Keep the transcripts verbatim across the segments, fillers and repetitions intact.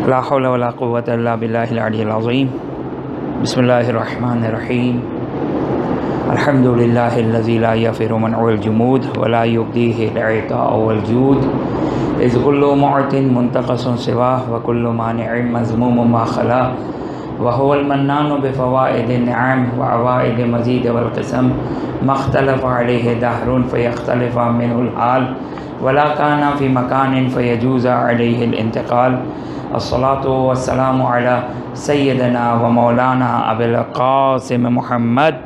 لا حول ولا قوة إلا بالله العلي العظيم. بسم الله الرحمن الرحيم. الحمد لله الذي لا يفر منع الجمود ولا يبديه العطاء والجود، إذ كل معط منتقص سواه وكل مانع مذموم ما خلا، وهو المنان بفوائد النعم وعوائد مزيد والقسم، ما اختلف عليه دهر فيختلف منه الحال، ولا كان في مكان فيجوز عليه الانتقال. الصلاة والسلام على سيدنا ومولانا أبي القاسم محمد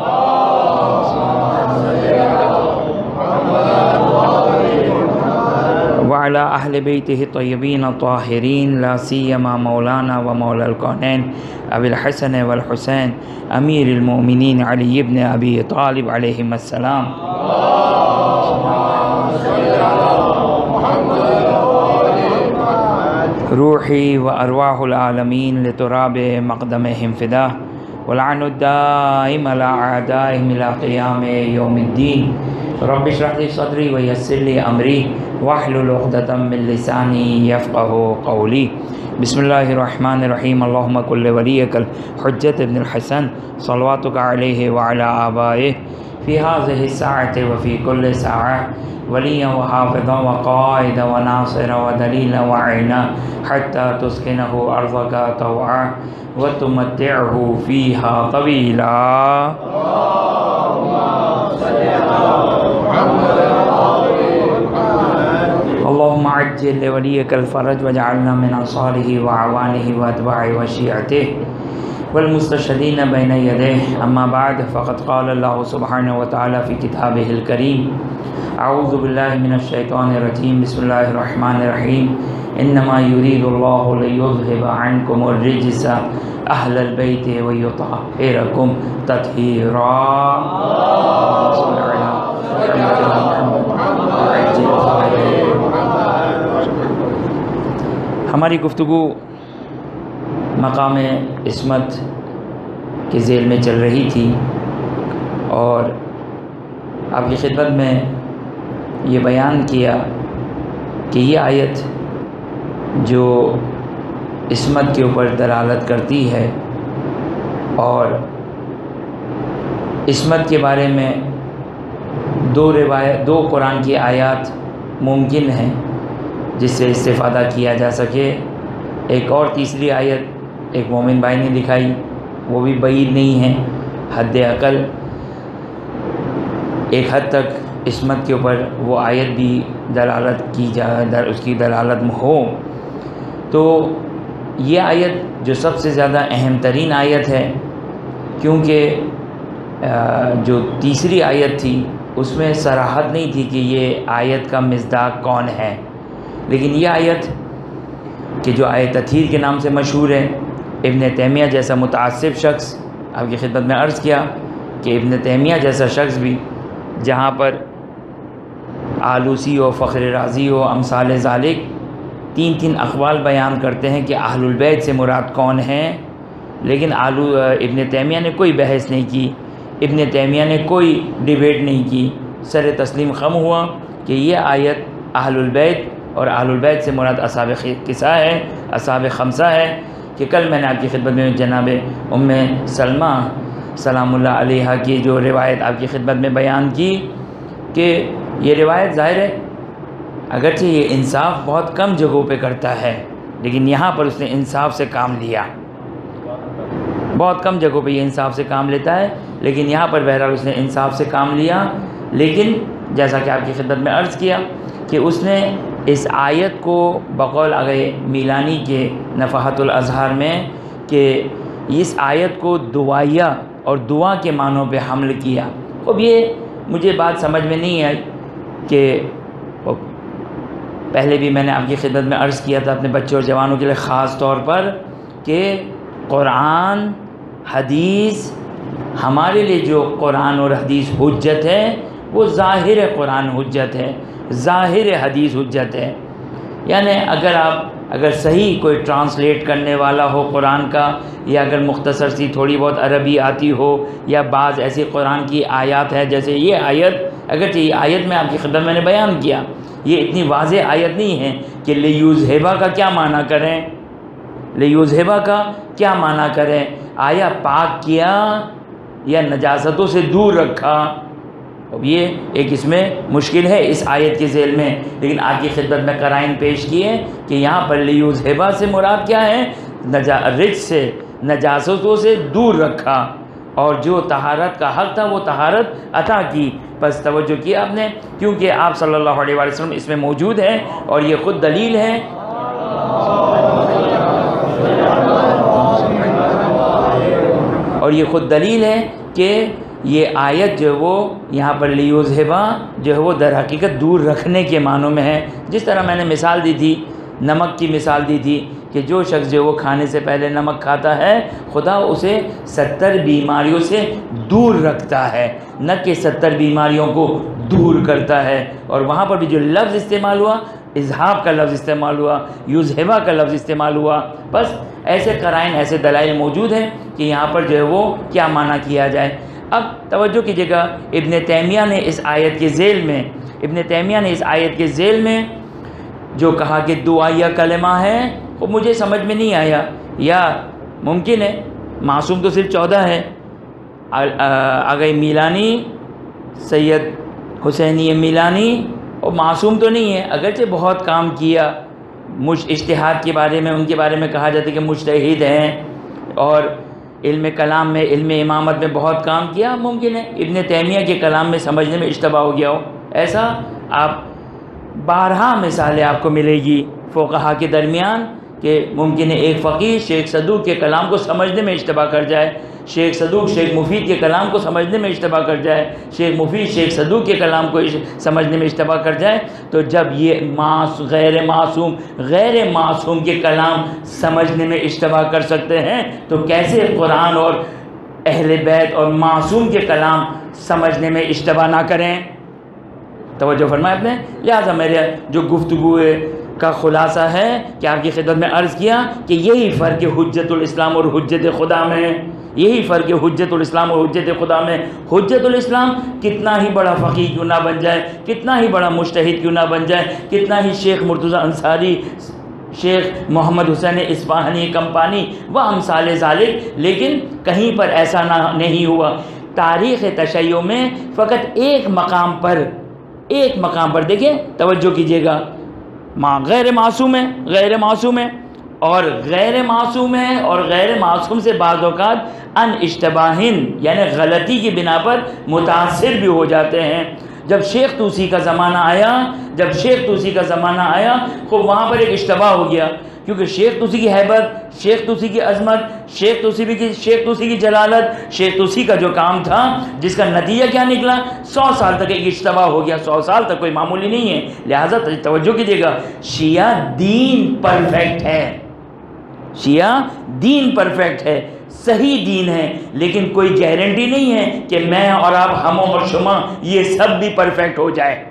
وعلى أهل بيته الطيبين الطاهرين، لا سيما مولانا ومولى الكونين أبي الحسن والحسين أمير المؤمنين علي بن أبي طالب عليهم السلام. روحي وأرواح العالمين لتراب مقدمهم فداه، ولعن الدائم على أعدائهم إلى قيام يوم الدين. رب اشرح لي صدري ويسر لي أمري واحلل عقدة من لساني يفقه قولي. بسم الله الرحمن الرحيم. اللهم كن لوليك الحجة بن الحسن صلواتك عليه وعلى آبائه في هذه الساعة وفي كل ساعة وليا وحافظا وقائدا وناصرا ودليلا وعينا، حتى تسكنه أرضك طوعا وتمتعه فيها طويلا. اللهم عجل لوليك الفرج واجعلنا من أنصاره وعوانه وأتباعه وشيعته والمستشهدين بين يديه. أما بعد، فقد قال الله سبحانه وتعالى في كتابه الكريم: أعوذ بالله من الشيطان الرجيم. بسم الله الرحمن الرحيم. إنما يريد الله ليذهب عنكم الرجس أهل البيت ويطهركم تطهيرا. صلى على محمد. ہماری گفتگو مقام عصمت کے ذیل میں چل رہی تھی، اور آپ کی خدمت میں یہ بیان کیا کہ یہ آیت جو عصمت کے اوپر دلالت کرتی ہے، اور عصمت کے بارے میں دو روایت دو قرآن کی آیات ممکن ہیں جس سے استفادہ کیا جا سکے. ایک اور تیسری آیت ایک مومن بھائی نے دکھائی، وہ بھی بعید نہیں ہے، حد عقل ایک حد تک عصمت کے اوپر وہ آیت بھی دلالت کی جا در اس کی دلالت ہو. تو یہ آیت جو سب سے زیادہ اہم ترین آیت ہے، کیونکہ جو تیسری آیت تھی اس میں صراحت نہیں تھی کہ یہ آیت کا مصداق کون ہے، لیکن یہ آیت کہ جو آیت تطہیر کے نام سے مشہور ہے، ابن تیمیہ جیسا متعصب شخص، آپ کی خدمت میں عرض کیا کہ ابن تیمیہ جیسا شخص بھی جہاں پر آلوسی و فخر رازی و امثال ذالک تین تین اقوال بیان کرتے ہیں کہ اہل البیت سے مراد کون ہیں، لیکن آلو ابن تیمیہ نے کوئی بحث نہیں کی، ابن تیمیہ نے کوئی ڈیبیٹ نہیں کی، سر تسلیم خم ہوا کہ یہ آیت اہل البیت اور اہل البیت سے مراد اصحاب قصہ ہے، اصحاب خمسہ ہے. کہ کل میں نے آپ کی خدمت میں جناب ام سلمہ سلام اللہ علیہا کی جو روایت آپ کی خدمت میں بیان کی کہ یہ روایت ظاہر ہے اگرچہ یہ انصاف بہت کم جگہوں پہ کرتا ہے، لیکن یہاں پر اس نے انصاف سے کام لیا. بہت کم جگہوں پہ یہ انصاف سے کام لیتا ہے، لیکن یہاں پر بہرحال اس نے انصاف سے کام لیا. لیکن جیسا کہ آپ کی خدمت میں عرض کیا کہ اس نے اس آیت کو بقول آگے میلانی کے نفحات الازہار میں کہ اس آیت کو دعائیہ اور دعا کے معنوں پہ حمل کیا. اب یہ مجھے بات سمجھ میں نہیں آئی کہ پہلے بھی میں نے آپ کی خدمت میں عرض کیا تھا اپنے بچوں اور جوانوں کے لیے خاص طور پر کہ قرآن حدیث ہمارے لیے جو قرآن اور حدیث حجت ہے وہ ظاہر قرآن حجت ہے، ظاہر حدیث حجت ہے. یعنی اگر آپ اگر صحیح کوئی ٹرانسلیٹ کرنے والا ہو قرآن کا، یا اگر مختصر سی تھوڑی بہت عربی آتی ہو، یا بعض ایسی قرآن کی آیات ہے جیسے یہ آیت، اگرچہ یہ آیت میں آپ کی خدمت میں نے بیان کیا یہ اتنی واضح آیت نہیں ہے کہ لیوز ہیبا کا کیا معنی کریں، لیُذھبا کا کیا معنی کریں؟ آیا پاک کیا یا نجاستوں سے دور رکھا؟ اب یہ ایک اس میں مشکل ہے اس آیت کے ذیل میں، لیکن آپ کی خدمت میں قرائن پیش کیے کہ یہاں پر لیُذھبا سے مراد کیا ہے؟ نجا رجس سے، نجاستوں سے دور رکھا، اور جو طہارت کا حق تھا وہ طہارت عطا کی۔ بس توجہ کیا آپ نے، کیونکہ آپ صلی اللہ علیہ وآلہ وسلم اس میں موجود ہیں، اور یہ خود دلیل ہے اور یہ خود دلیل ہے کہ یہ آیت جو وہ یہاں پر لیُذھبا جو ہے وہ در حقیقت دور رکھنے کے معنوں میں ہے۔ جس طرح میں نے مثال دی تھی، نمک کی مثال دی تھی کہ جو شخص جو وہ کھانے سے پہلے نمک کھاتا ہے، خدا اسے ستر بیماریوں سے دور رکھتا ہے، نہ کہ ستر بیماریوں کو دور کرتا ہے۔ اور وہاں پر بھی جو لفظ استعمال ہوا، اذہاب کا لفظ استعمال ہوا، یُذھبا کا لفظ استعمال ہوا۔ بس ایسے قرائن، ایسے دلائل موجود ہیں کہ یہاں پر جو ہے وہ کیا معنی کیا جائے۔ اب توجہ کیجیے گا، ابن تیمیہ نے اس آیت کے ذیل میں ابن تیمیہ نے اس آیت کے ذیل میں جو کہا کہ دعائیہ کلمہ ہے، وہ مجھے سمجھ میں نہیں آیا، یا ممکن ہے معصوم تو صرف چودہ ہے، آگئی میلانی، سید حسینی میلانی، اور معصوم تو نہیں ہے، اگرچہ بہت کام کیا، مجھ اجتہاد کے بارے میں ان کے بارے میں کہا جاتا ہے کہ مجتہد ہیں، اور علم کلام میں، علم امامت میں بہت کام کیا، ممکن ہے ابن تیمیہ کے کلام میں سمجھنے میں اشتباہ ہو گیا ہو۔ ایسا آپ بارہا مثالیں آپ کو ملے گی فقہا کے درمیان کہ ممکن ہے ایک فقیہ شیخ صدوق کے کلام کو سمجھنے میں اشتباہ کر جائے، شیخ صدوق شیخ مفید کے کلام کو سمجھنے میں اشتباہ کر جائے، شیخ مفید شیخ صدوق کے کلام کو سمجھنے میں اشتباہ کر جائے۔ تو جب یہ غیر معصوم غیر معصوم کے کلام سمجھنے میں اشتباہ کر سکتے ہیں، تو کیسے قرآن اور اہل بیت اور معصوم کے کلام سمجھنے میں اشتباہ نہ کریں؟ توجہ فرمائے آپ نے۔ لہٰذا میرے جو گفتگو کا خلاصہ ہے کہ آپ کی خدمت میں عرض کیا کہ یہی فرق حجت الاسلام اور حجت خدا میں، یہی فرق حجت الاسلام اور حجت خدا میں۔ حجت الاسلام کتنا ہی بڑا فقیہ کیوں نہ بن جائے، کتنا ہی بڑا مجتہد کیوں نہ بن جائے، کتنا ہی شیخ مرتضیٰ انصاری، شیخ محمد حسین اصفہانی کمپانی و امثال ذالک، لیکن کہیں پر ایسا نہ نہیں ہوا۔ تاریخ تشیع میں فقط ایک مقام پر ایک مقام پر دیکھیں، توجہ کیجیے گا، ماں غیر معصوم ہے، غیر معصوم ہے، اور غیر معصوم ہے اور غیر معصوم سے بعض اوقات ان اشتباہن یعنی غلطی کی بنا پر متاثر بھی ہو جاتے ہیں۔ جب شیخ طوسی کا زمانہ آیا جب شیخ طوسی کا زمانہ آیا تو وہاں پر ایک اشتباہ ہو گیا، کیونکہ شیخ طوسی کی ہیبت، شیخ طوسی کی عظمت، شیخ طوسی کی شیخ طوسی کی جلالت، شیخ طوسی کا جو کام تھا جس کا نتیجہ کیا نکلا، سو سال تک ایک اشتباہ ہو گیا۔ سو سال تک کوئی معمولی نہیں ہے، لہٰذا توجہ کیجیے گا، شیعہ دین پرفیکٹ ہے، شیعہ دین پرفیکٹ ہے، صحیح دین ہے، لیکن کوئی گارنٹی نہیں ہے کہ میں اور آپ، ہم اور شما یہ سب بھی پرفیکٹ ہو جائے۔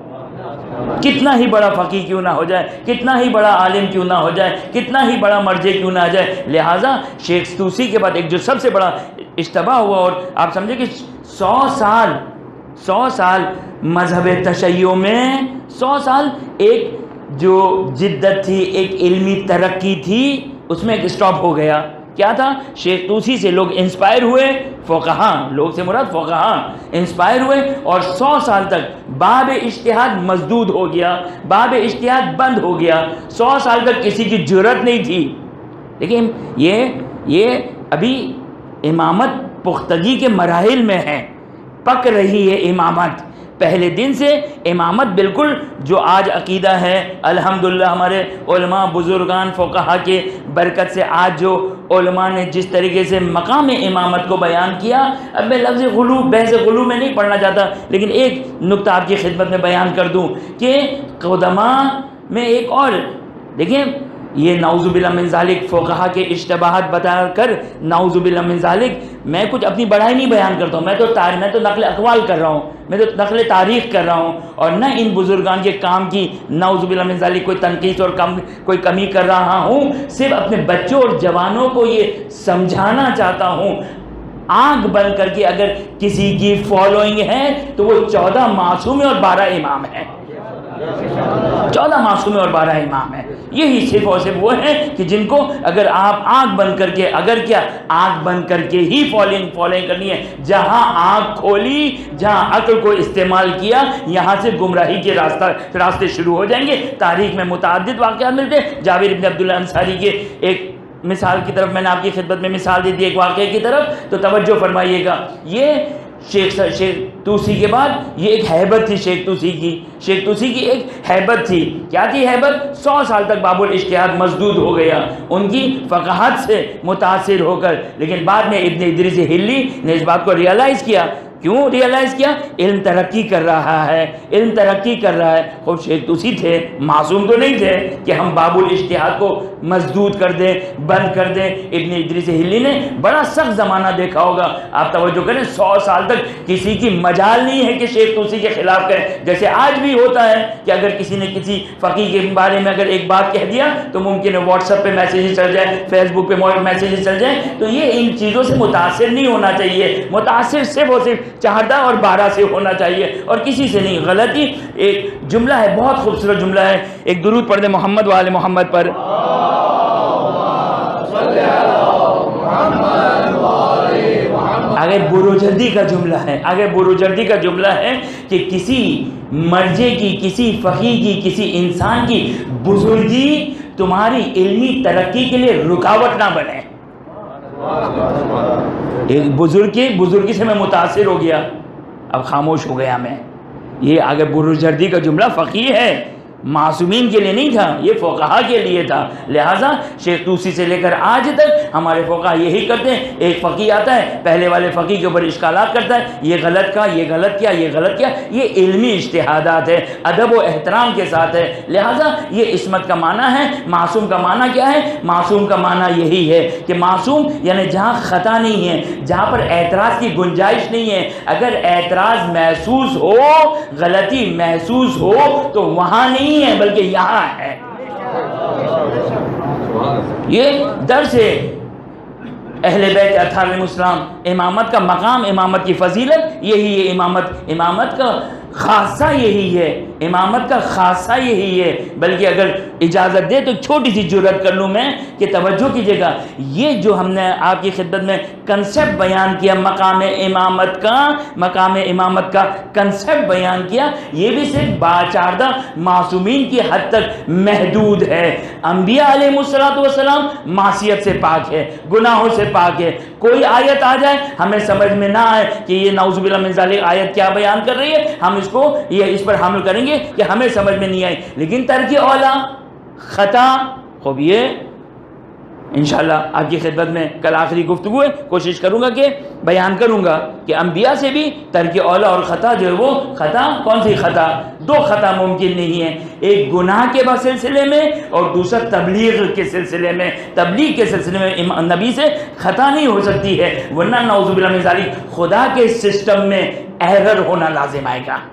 کتنا ہی بڑا فقیہ کیوں نہ ہو جائے، کتنا ہی بڑا عالم کیوں نہ ہو جائے، کتنا ہی بڑا مرجع کیوں نہ آ جائے، لہٰذا شیخ طوسی کے بعد ایک جو سب سے بڑا اشتباہ ہوا، اور آپ سمجھے کہ سو سال سو سال مذہب تشیع میں سو سال ایک جو جدت تھی، ایک علمی ترقی تھی، اس میں ایک اسٹاپ ہو گیا۔ کیا تھا؟ شیخ طوسی سے لوگ انسپائر ہوئے، فقہاء، لوگ سے مراد فقہاء انسپائر ہوئے، اور سو سال تک باب اجتہاد مسدود ہو گیا، باب اجتہاد بند ہو گیا، سو سال تک کسی کی جرأت نہیں تھی۔ لیکن یہ یہ ابھی امامت پختگی کے مراحل میں ہے، پک رہی ہے امامت، پہلے دن سے امامت بالکل جو آج عقیدہ ہے الحمدللہ ہمارے علماء بزرگان فقہا کے برکت سے آج جو علماء نے جس طریقے سے مقام امامت کو بیان کیا، اب میں لفظ غلو بحث غلو میں نہیں پڑھنا چاہتا، لیکن ایک نقطہ آپ کی خدمت میں بیان کر دوں کہ قدماء میں ایک اور دیکھیں، یہ نعوذ باللہ من ذالک فقہا کے اشتباہات بتا کر نعوذ باللہ من ذالک میں کچھ اپنی بڑائی نہیں بیان کرتا ہوں، میں تو تاریخ میں تو نقل اقوال کر رہا ہوں، میں تو نقل تاریخ کر رہا ہوں، اور نہ ان بزرگان کے کام کی نعوذ باللہ من ذالک کوئی تنقید اور کم کوئی کمی کر رہا ہوں، صرف اپنے بچوں اور جوانوں کو یہ سمجھانا چاہتا ہوں، آنکھ بند کر کے اگر کسی کی فالوئنگ ہے تو وہ چودہ معصوم اور بارہ امام ہیں، چودہ معصوم اور بارہ امام ہیں۔ یہی صرف اور صرف وہ ہیں کہ جن کو اگر آپ آنکھ بند کر کے، اگر کیا آنکھ بند کر کے ہی فالوئنگ فالوئنگ کرنی ہے، جہاں آنکھ کھولی، جہاں عقل کو استعمال کیا، یہاں سے گمراہی کے راستہ راستے شروع ہو جائیں گے۔ تاریخ میں متعدد واقعات ملتے ہیں۔ جابر بن عبداللہ انصاری کے ایک مثال کی طرف میں نے آپ کی خدمت میں مثال دی تھی، ایک واقعے کی طرف، تو توجہ فرمائیے گا۔ یہ شیخ شیخ توسی کے بعد یہ ایک حیبت تھی شیخ توسی کی، شیخ توسی کی ایک حیبت تھی۔ کیا تھی حیبت؟ سو سال تک باب الاجتہاد مسدود ہو گیا ان کی فقاہت سے متاثر ہو کر، لیکن بعد میں ابن ادریس ہلی نے اس بات کو ریئلائز کیا۔ کیوں ریئلائز کیا؟ علم ترقی کر رہا ہے، علم ترقی کر رہا ہے۔ خوب شیخ توسی تھے، معصوم تو نہیں تھے کہ ہم باب الاجتہاد کو مسدود کر دیں، بند کر دیں۔ ابن ادریس ہلی نے بڑا سخت زمانہ دیکھا ہوگا، آپ توجہ کریں، سو سال تک کسی کی مجال نہیں ہے کہ شیخ توسی کے خلاف کریں۔ جیسے آج بھی ہوتا ہے کہ اگر کسی نے کسی فقیہ کے بارے میں اگر ایک بات کہہ دیا تو ممکن ہے واٹس ایپ پہ میسیجز چل جائے، فیس بک پہ میسیجز چل جائیں، تو یہ ان چیزوں سے متاثر نہیں ہونا چاہیے۔ متاثر صرف اور صرف چہردہ اور بارہ سے ہونا چاہیے اور کسی سے نہیں۔ غلطی ایک جملہ ہے، بہت خوبصورت جملہ ہے، ایک درود پڑھ دیں محمد وآل محمد پر۔ آگے بروجردی کا جملہ ہے، آگے بروجردی کا جملہ ہے کہ کسی مرجے کی، کسی فقیہ کی، کسی انسان کی بزرگی تمہاری علمی ترقی کے لیے رکاوٹ نہ بنے۔ ایک بزرگ کی بزرگی سے میں متاثر ہو گیا، اب خاموش ہو گیا میں۔ یہ آگے بروجردی کا جملہ فقیہ ہے، معصومین کے لیے نہیں تھا، یہ فقہا کے لیے تھا۔ لہٰذا شیخ توسی سے لے کر آج تک ہمارے فقہا یہی کرتے ہیں، ایک فقیہ آتا ہے پہلے والے فقیہ کے اوپر اشکالات کرتا ہے، یہ غلط کہا، یہ غلط کیا، یہ غلط کیا۔ یہ علمی اجتہادات ہے، ادب و احترام کے ساتھ ہے۔ لہٰذا یہ عصمت کا معنی ہے۔ معصوم کا معنی کیا ہے؟ معصوم کا معنی یہی ہے کہ معصوم یعنی جہاں خطا نہیں ہے، جہاں پر اعتراض کی گنجائش نہیں ہے، اگر اعتراض محسوس ہو، غلطی محسوس ہو تو وہاں نہیں ہے بلکہ یہاں ہے۔ یہ درس ہے اہل بیت اطہار علیہ السلام۔ امامت کا مقام، امامت کی فضیلت یہی ہے، امامت امامت کا خاصہ یہی ہے، امامت کا خاصہ یہی ہے۔ بلکہ اگر اجازت دے تو چھوٹی سی جرات کر لوں میں کہ توجہ کیجیے گا، یہ جو ہم نے آپ کی خدمت میں کنسپٹ بیان کیا مقام امامت کا، مقام امامت کا کنسپٹ بیان کیا، یہ بھی صرف باچاردہ معصومین کی حد تک محدود ہے۔ انبیاء علیہ السلام معصیت سے پاک ہے، گناہوں سے پاک ہے۔ کوئی آیت آ جائے ہمیں سمجھ میں نہ آئے کہ یہ نعوذ باللہ من ذالک آیت کیا بیان کر رہی ہے، ہم اس کو یہ اس پر حمل کریں گے کہ ہمیں سمجھ میں نہیں آئی، لیکن ترک اولا خطا خوب یہ انشاءاللہ آپ کی خدمت میں کل آخری گفتگو ہے، کوشش کروں گا کہ بیان کروں گا کہ انبیاء سے بھی ترک اولا اور خطا جو ہے وہ خطا، کون سی خطا؟ دو خطا ممکن نہیں ہے، ایک گناہ کے سلسلے میں اور دوسرا تبلیغ کے سلسلے میں۔ تبلیغ کے سلسلے میں نبی سے خطا نہیں ہو سکتی ہے، ورنہ نعوذ باللہ من ذالک خدا کے سسٹم میں ایرر ہونا لازم آئے گا۔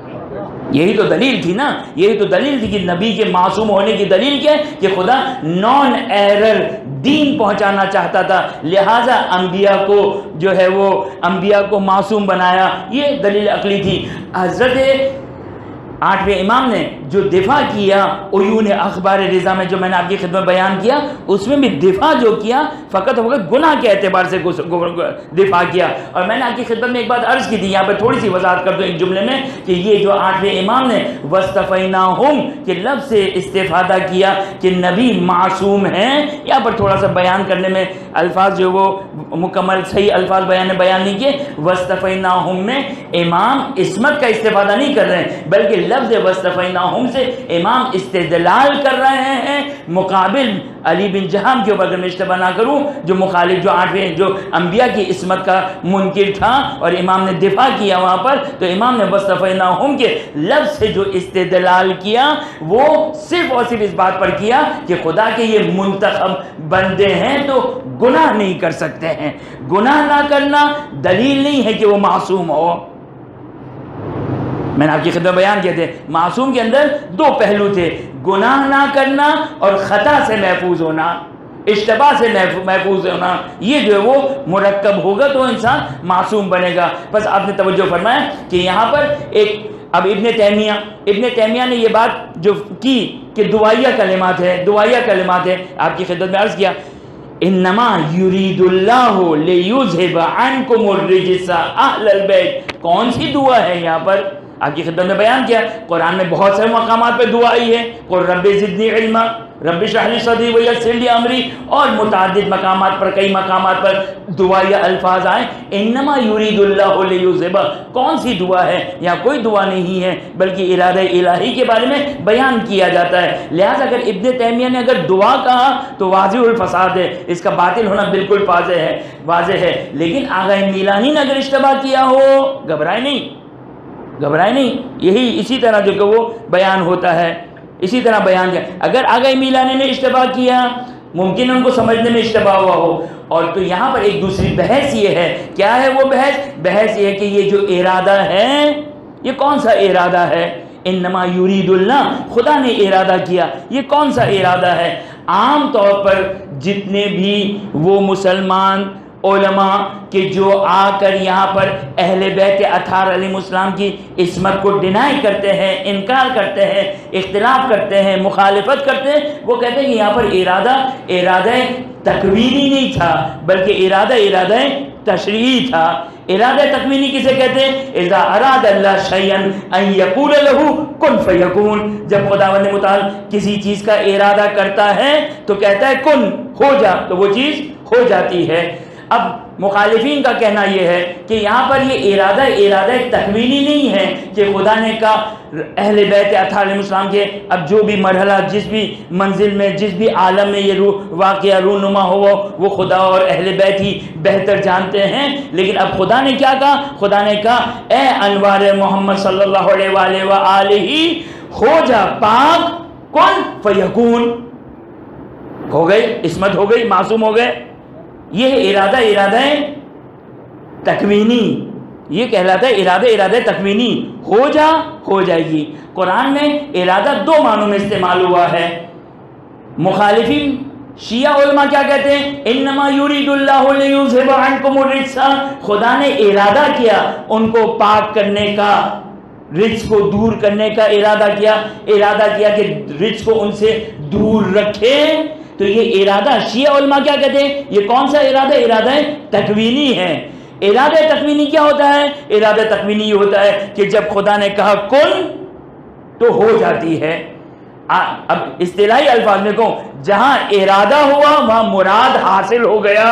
یہی تو دلیل تھی نا، یہی تو دلیل تھی کہ نبی کے معصوم ہونے کی دلیل کیا ہے کہ خدا نان ایرر دین پہنچانا چاہتا تھا، لہٰذا انبیاء کو جو ہے وہ انبیاء کو معصوم بنایا، یہ دلیل عقلی تھی۔ حضرت آٹھویں امام نے جو دفاع کیا عیون اخبار رضا میں، جو میں نے آپ کی خدمت بیان کیا، اس میں بھی دفاع جو کیا فقط فقط گناہ کے اعتبار سے دفاع کیا۔ اور میں نے آپ کی خدمت میں ایک بات عرض کی تھی، یہاں پہ تھوڑی سی وضاحت کر دوں ایک جملے میں، کہ یہ جو آٹھویں امام نے وَاسْتَفَيْنَاهُمْ کے لفظ سے استفادہ کیا کہ نبی معصوم ہیں، یہاں پر تھوڑا سا بیان کرنے میں الفاظ جو وہ مکمل صحیح الفاظ بیان بیان نہیں کیے۔ وَاسْتَفَيْنَاهُمْ میں امام عصمت کا استفادہ نہیں کر رہے ہیں، بلکہ لفظ وَاسْتَفَيْنَاهُمْ سے امام استدلال کر رہے ہیں مقابل علی بن جہام کے اوپر، اگر میں اشتباہ نہ کروں، جو مخالف جو آٹھویں جو انبیاء کی عصمت کا منکر تھا، اور امام نے دفاع کیا وہاں پر، تو امام نے وَاسْتَفَيْنَاهُمْ کے لفظ سے جو استدلال کیا وہ صرف اور صرف اس بات پر کیا کہ خدا کے یہ منتخب بندے ہیں تو گناہ نہیں کر سکتے ہیں۔ گناہ نہ کرنا دلیل نہیں ہے کہ وہ معصوم ہو۔ میں نے آپ کی خدمت بیان کیے تھے معصوم کے اندر دو پہلو تھے، گناہ نہ کرنا اور خطا سے محفوظ ہونا، اشتباہ سے محفوظ ہونا۔ یہ جو ہے وہ مرکب ہوگا تو انسان معصوم بنے گا۔ بس آپ نے توجہ فرمایا کہ یہاں پر ایک اب ابن تیمیہ ابن تیمیہ نے یہ بات جو کی کہ دعائیہ کلمات ہے، دعائیہ کلمات ہے، آپ کی خدمت میں عرض کیا انما یرید اللہ لیذھب عنکم الرجس اہل البیت، کون سی دعا ہے یہاں پر؟ آپ کی خدمت میں بیان کیا قرآن میں بہت سے مقامات پہ دعا آئی ہے، قل رب زدنی علما، رب اشرح لی صدری ویسر لی امری، اور متعدد مقامات پر کئی مقامات پر دعائیہ الفاظ آئے انما یرید اللہ لیذھب، کون سی دعا ہے؟ یہاں کوئی دعا نہیں ہے بلکہ ارادہ الہی کے بارے میں بیان کیا جاتا ہے۔ لہٰذا اگر ابن تیمیہ نے اگر دعا کہا تو واضح الفساد ہے، اس کا باطل ہونا بالکل واضح ہے واضح ہے لیکن آغا میلانی نے اگر اشتباہ کیا ہو، گھبرائے نہیں گھبرائے نہیں یہی اسی طرح جو کہ وہ بیان ہوتا ہے، اسی طرح بیان کیا۔ اگر آغا میلانی نے اشتباہ کیا، ممکن ان کو سمجھنے میں اشتباہ ہوا ہو، اور تو یہاں پر ایک دوسری بحث یہ ہے، کیا ہے وہ بحث؟ بحث یہ ہے کہ یہ جو ارادہ ہے یہ کون سا ارادہ ہے؟ انما یرید اللہ، خدا نے ارادہ کیا، یہ کون سا ارادہ ہے؟ عام طور پر جتنے بھی وہ مسلمان علماء کہ جو آ کر یہاں پر اہل بیت اطہار علیہ السلام کی عصمت کو ڈینائی کرتے ہیں، انکار کرتے ہیں، اختلاف کرتے ہیں، مخالفت کرتے ہیں، وہ کہتے ہیں کہ یہاں پر ارادہ ارادہ تکوینی نہیں تھا بلکہ ارادہ ارادہ تشریعی تھا۔ ارادہ تکوینی کسے کہتے ہیں؟ اذا اراد اللہ شیئا ان یقول له کن فیکون، جب خداوند متعال کسی چیز کا ارادہ کرتا ہے تو کہتا ہے کن، ہو جا، تو وہ چیز ہو جاتی ہے۔ اب مخالفین کا کہنا یہ ہے کہ یہاں پر یہ ارادہ ارادہ تکوینی نہیں ہے کہ خدا نے کہا اہل بیت اطہار علیہ السلام کے اب جو بھی مرحلہ جس بھی منزل میں جس بھی عالم میں یہ روح واقعہ رونما ہو وہ خدا اور اہل بیت ہی بہتر جانتے ہیں، لیکن اب خدا نے کیا کہا؟ خدا نے کہا اے انوار محمد صلی اللہ علیہ وآلہ وآلہ ہو جا پاک، کن فیکون، ہو گئی، عصمت ہو گئی، معصوم ہو گئے۔ یہ ارادہ ارادہ تکوینی، یہ کہلاتا ہے ارادہ ارادہ تکوینی، ہو جا ہو جائے گی۔ قرآن میں ارادہ دو معنوں میں استعمال ہوا ہے۔ مخالفین شیعہ علماء کیا کہتے ہیں؟ انما یرید اللہ لیذھب عنکم الرجس، خدا نے ارادہ کیا ان کو پاک کرنے کا، رجس کو دور کرنے کا ارادہ کیا، ارادہ کیا کہ رجس کو ان سے دور رکھے۔ تو یہ ارادہ شیعہ علماء کیا کہتے ہیں؟ یہ کون سا ارادہ؟ ارادہ تکوینی ہے۔ ارادہ تکوینی کیا ہوتا ہے؟ ارادہ تکوینی یہ ہوتا ہے کہ جب خدا نے کہا کن تو ہو جاتی ہے۔ اب اصطلاحی الفاظ میں کہوں، جہاں ارادہ ہوا وہاں مراد حاصل ہو گیا،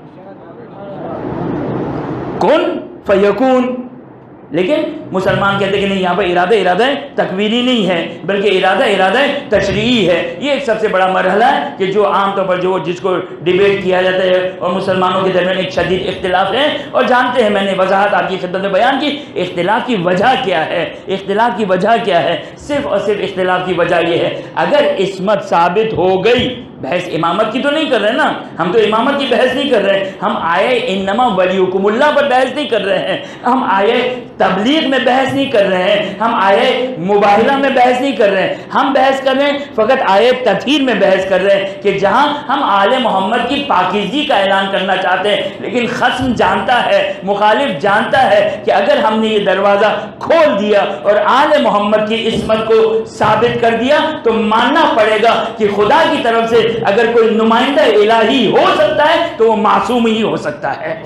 کن فیکون۔ لیکن مسلمان کہتے ہیں کہ نہیں، یہاں پر ارادہ ارادہ تکوینی نہیں ہے بلکہ ارادہ ارادہ تشریعی ہے۔ یہ ایک سب سے بڑا مرحلہ ہے کہ جو عام طور پر جو جس کو ڈیبیٹ کیا جاتا ہے اور مسلمانوں کے درمیان ایک شدید اختلاف ہے، اور جانتے ہیں میں نے وضاحت آپ کی خدمت میں بیان کی اختلاف کی وجہ کیا ہے۔ اختلاف کی وجہ کیا ہے؟ صرف اور صرف اختلاف کی وجہ یہ ہے اگر عصمت ثابت ہو گئی، بحث امامت کی تو نہیں کر رہے نا، ہم تو امامت کی بحث نہیں کر رہے، ہم آئے انما ولیکم اللہ پر بحث نہیں کر رہے ہیں، ہم آئے تبلیغ میں بحث نہیں کر رہے ہیں، ہم آئے مباہلہ میں بحث نہیں کر رہے ہیں، ہم بحث کر رہے ہیں فقط آئے تطہیر میں بحث کر رہے ہیں کہ جہاں ہم آل محمد کی پاکیزگی کا اعلان کرنا چاہتے ہیں، لیکن خصم جانتا ہے، مخالف جانتا ہے کہ اگر ہم نے یہ دروازہ کھول دیا اور آل محمد کی عصمت کو ثابت کر دیا تو ماننا پڑے گا کہ خدا کی طرف سے اگر کوئی نمائندہ الہی ہو سکتا ہے تو وہ معصوم ہی ہو سکتا ہے۔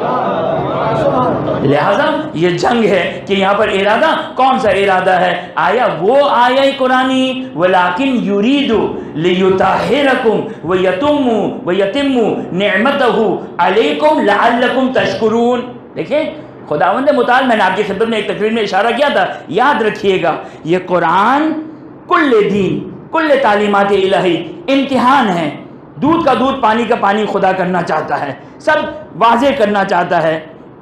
لہذا یہ جنگ ہے کہ یہاں پر ارادہ کون سا ارادہ ہے؟ آیا وہ آیہ قرآنی وَلَكِنْ يُرِيدُ لِيُطَهِّرَكُمْ وَيَتُمُّ وَيَتِمُّ نِعْمَتَهُ عَلَيْكُمْ لَعَلَّكُمْ تَشْكُرُونَ۔ دیکھیں خداوند متعال، میں نے آپ کی خدمت میں ایک تقریر میں اشارہ کیا تھا، یاد رکھیے گا یہ قرآن کل دین، کل تعلیمات الہی امتحان ہے۔ دودھ کا دودھ، پانی کا پانی خدا کرنا چاہتا ہے، سب واضح کرنا چاہتا ہے۔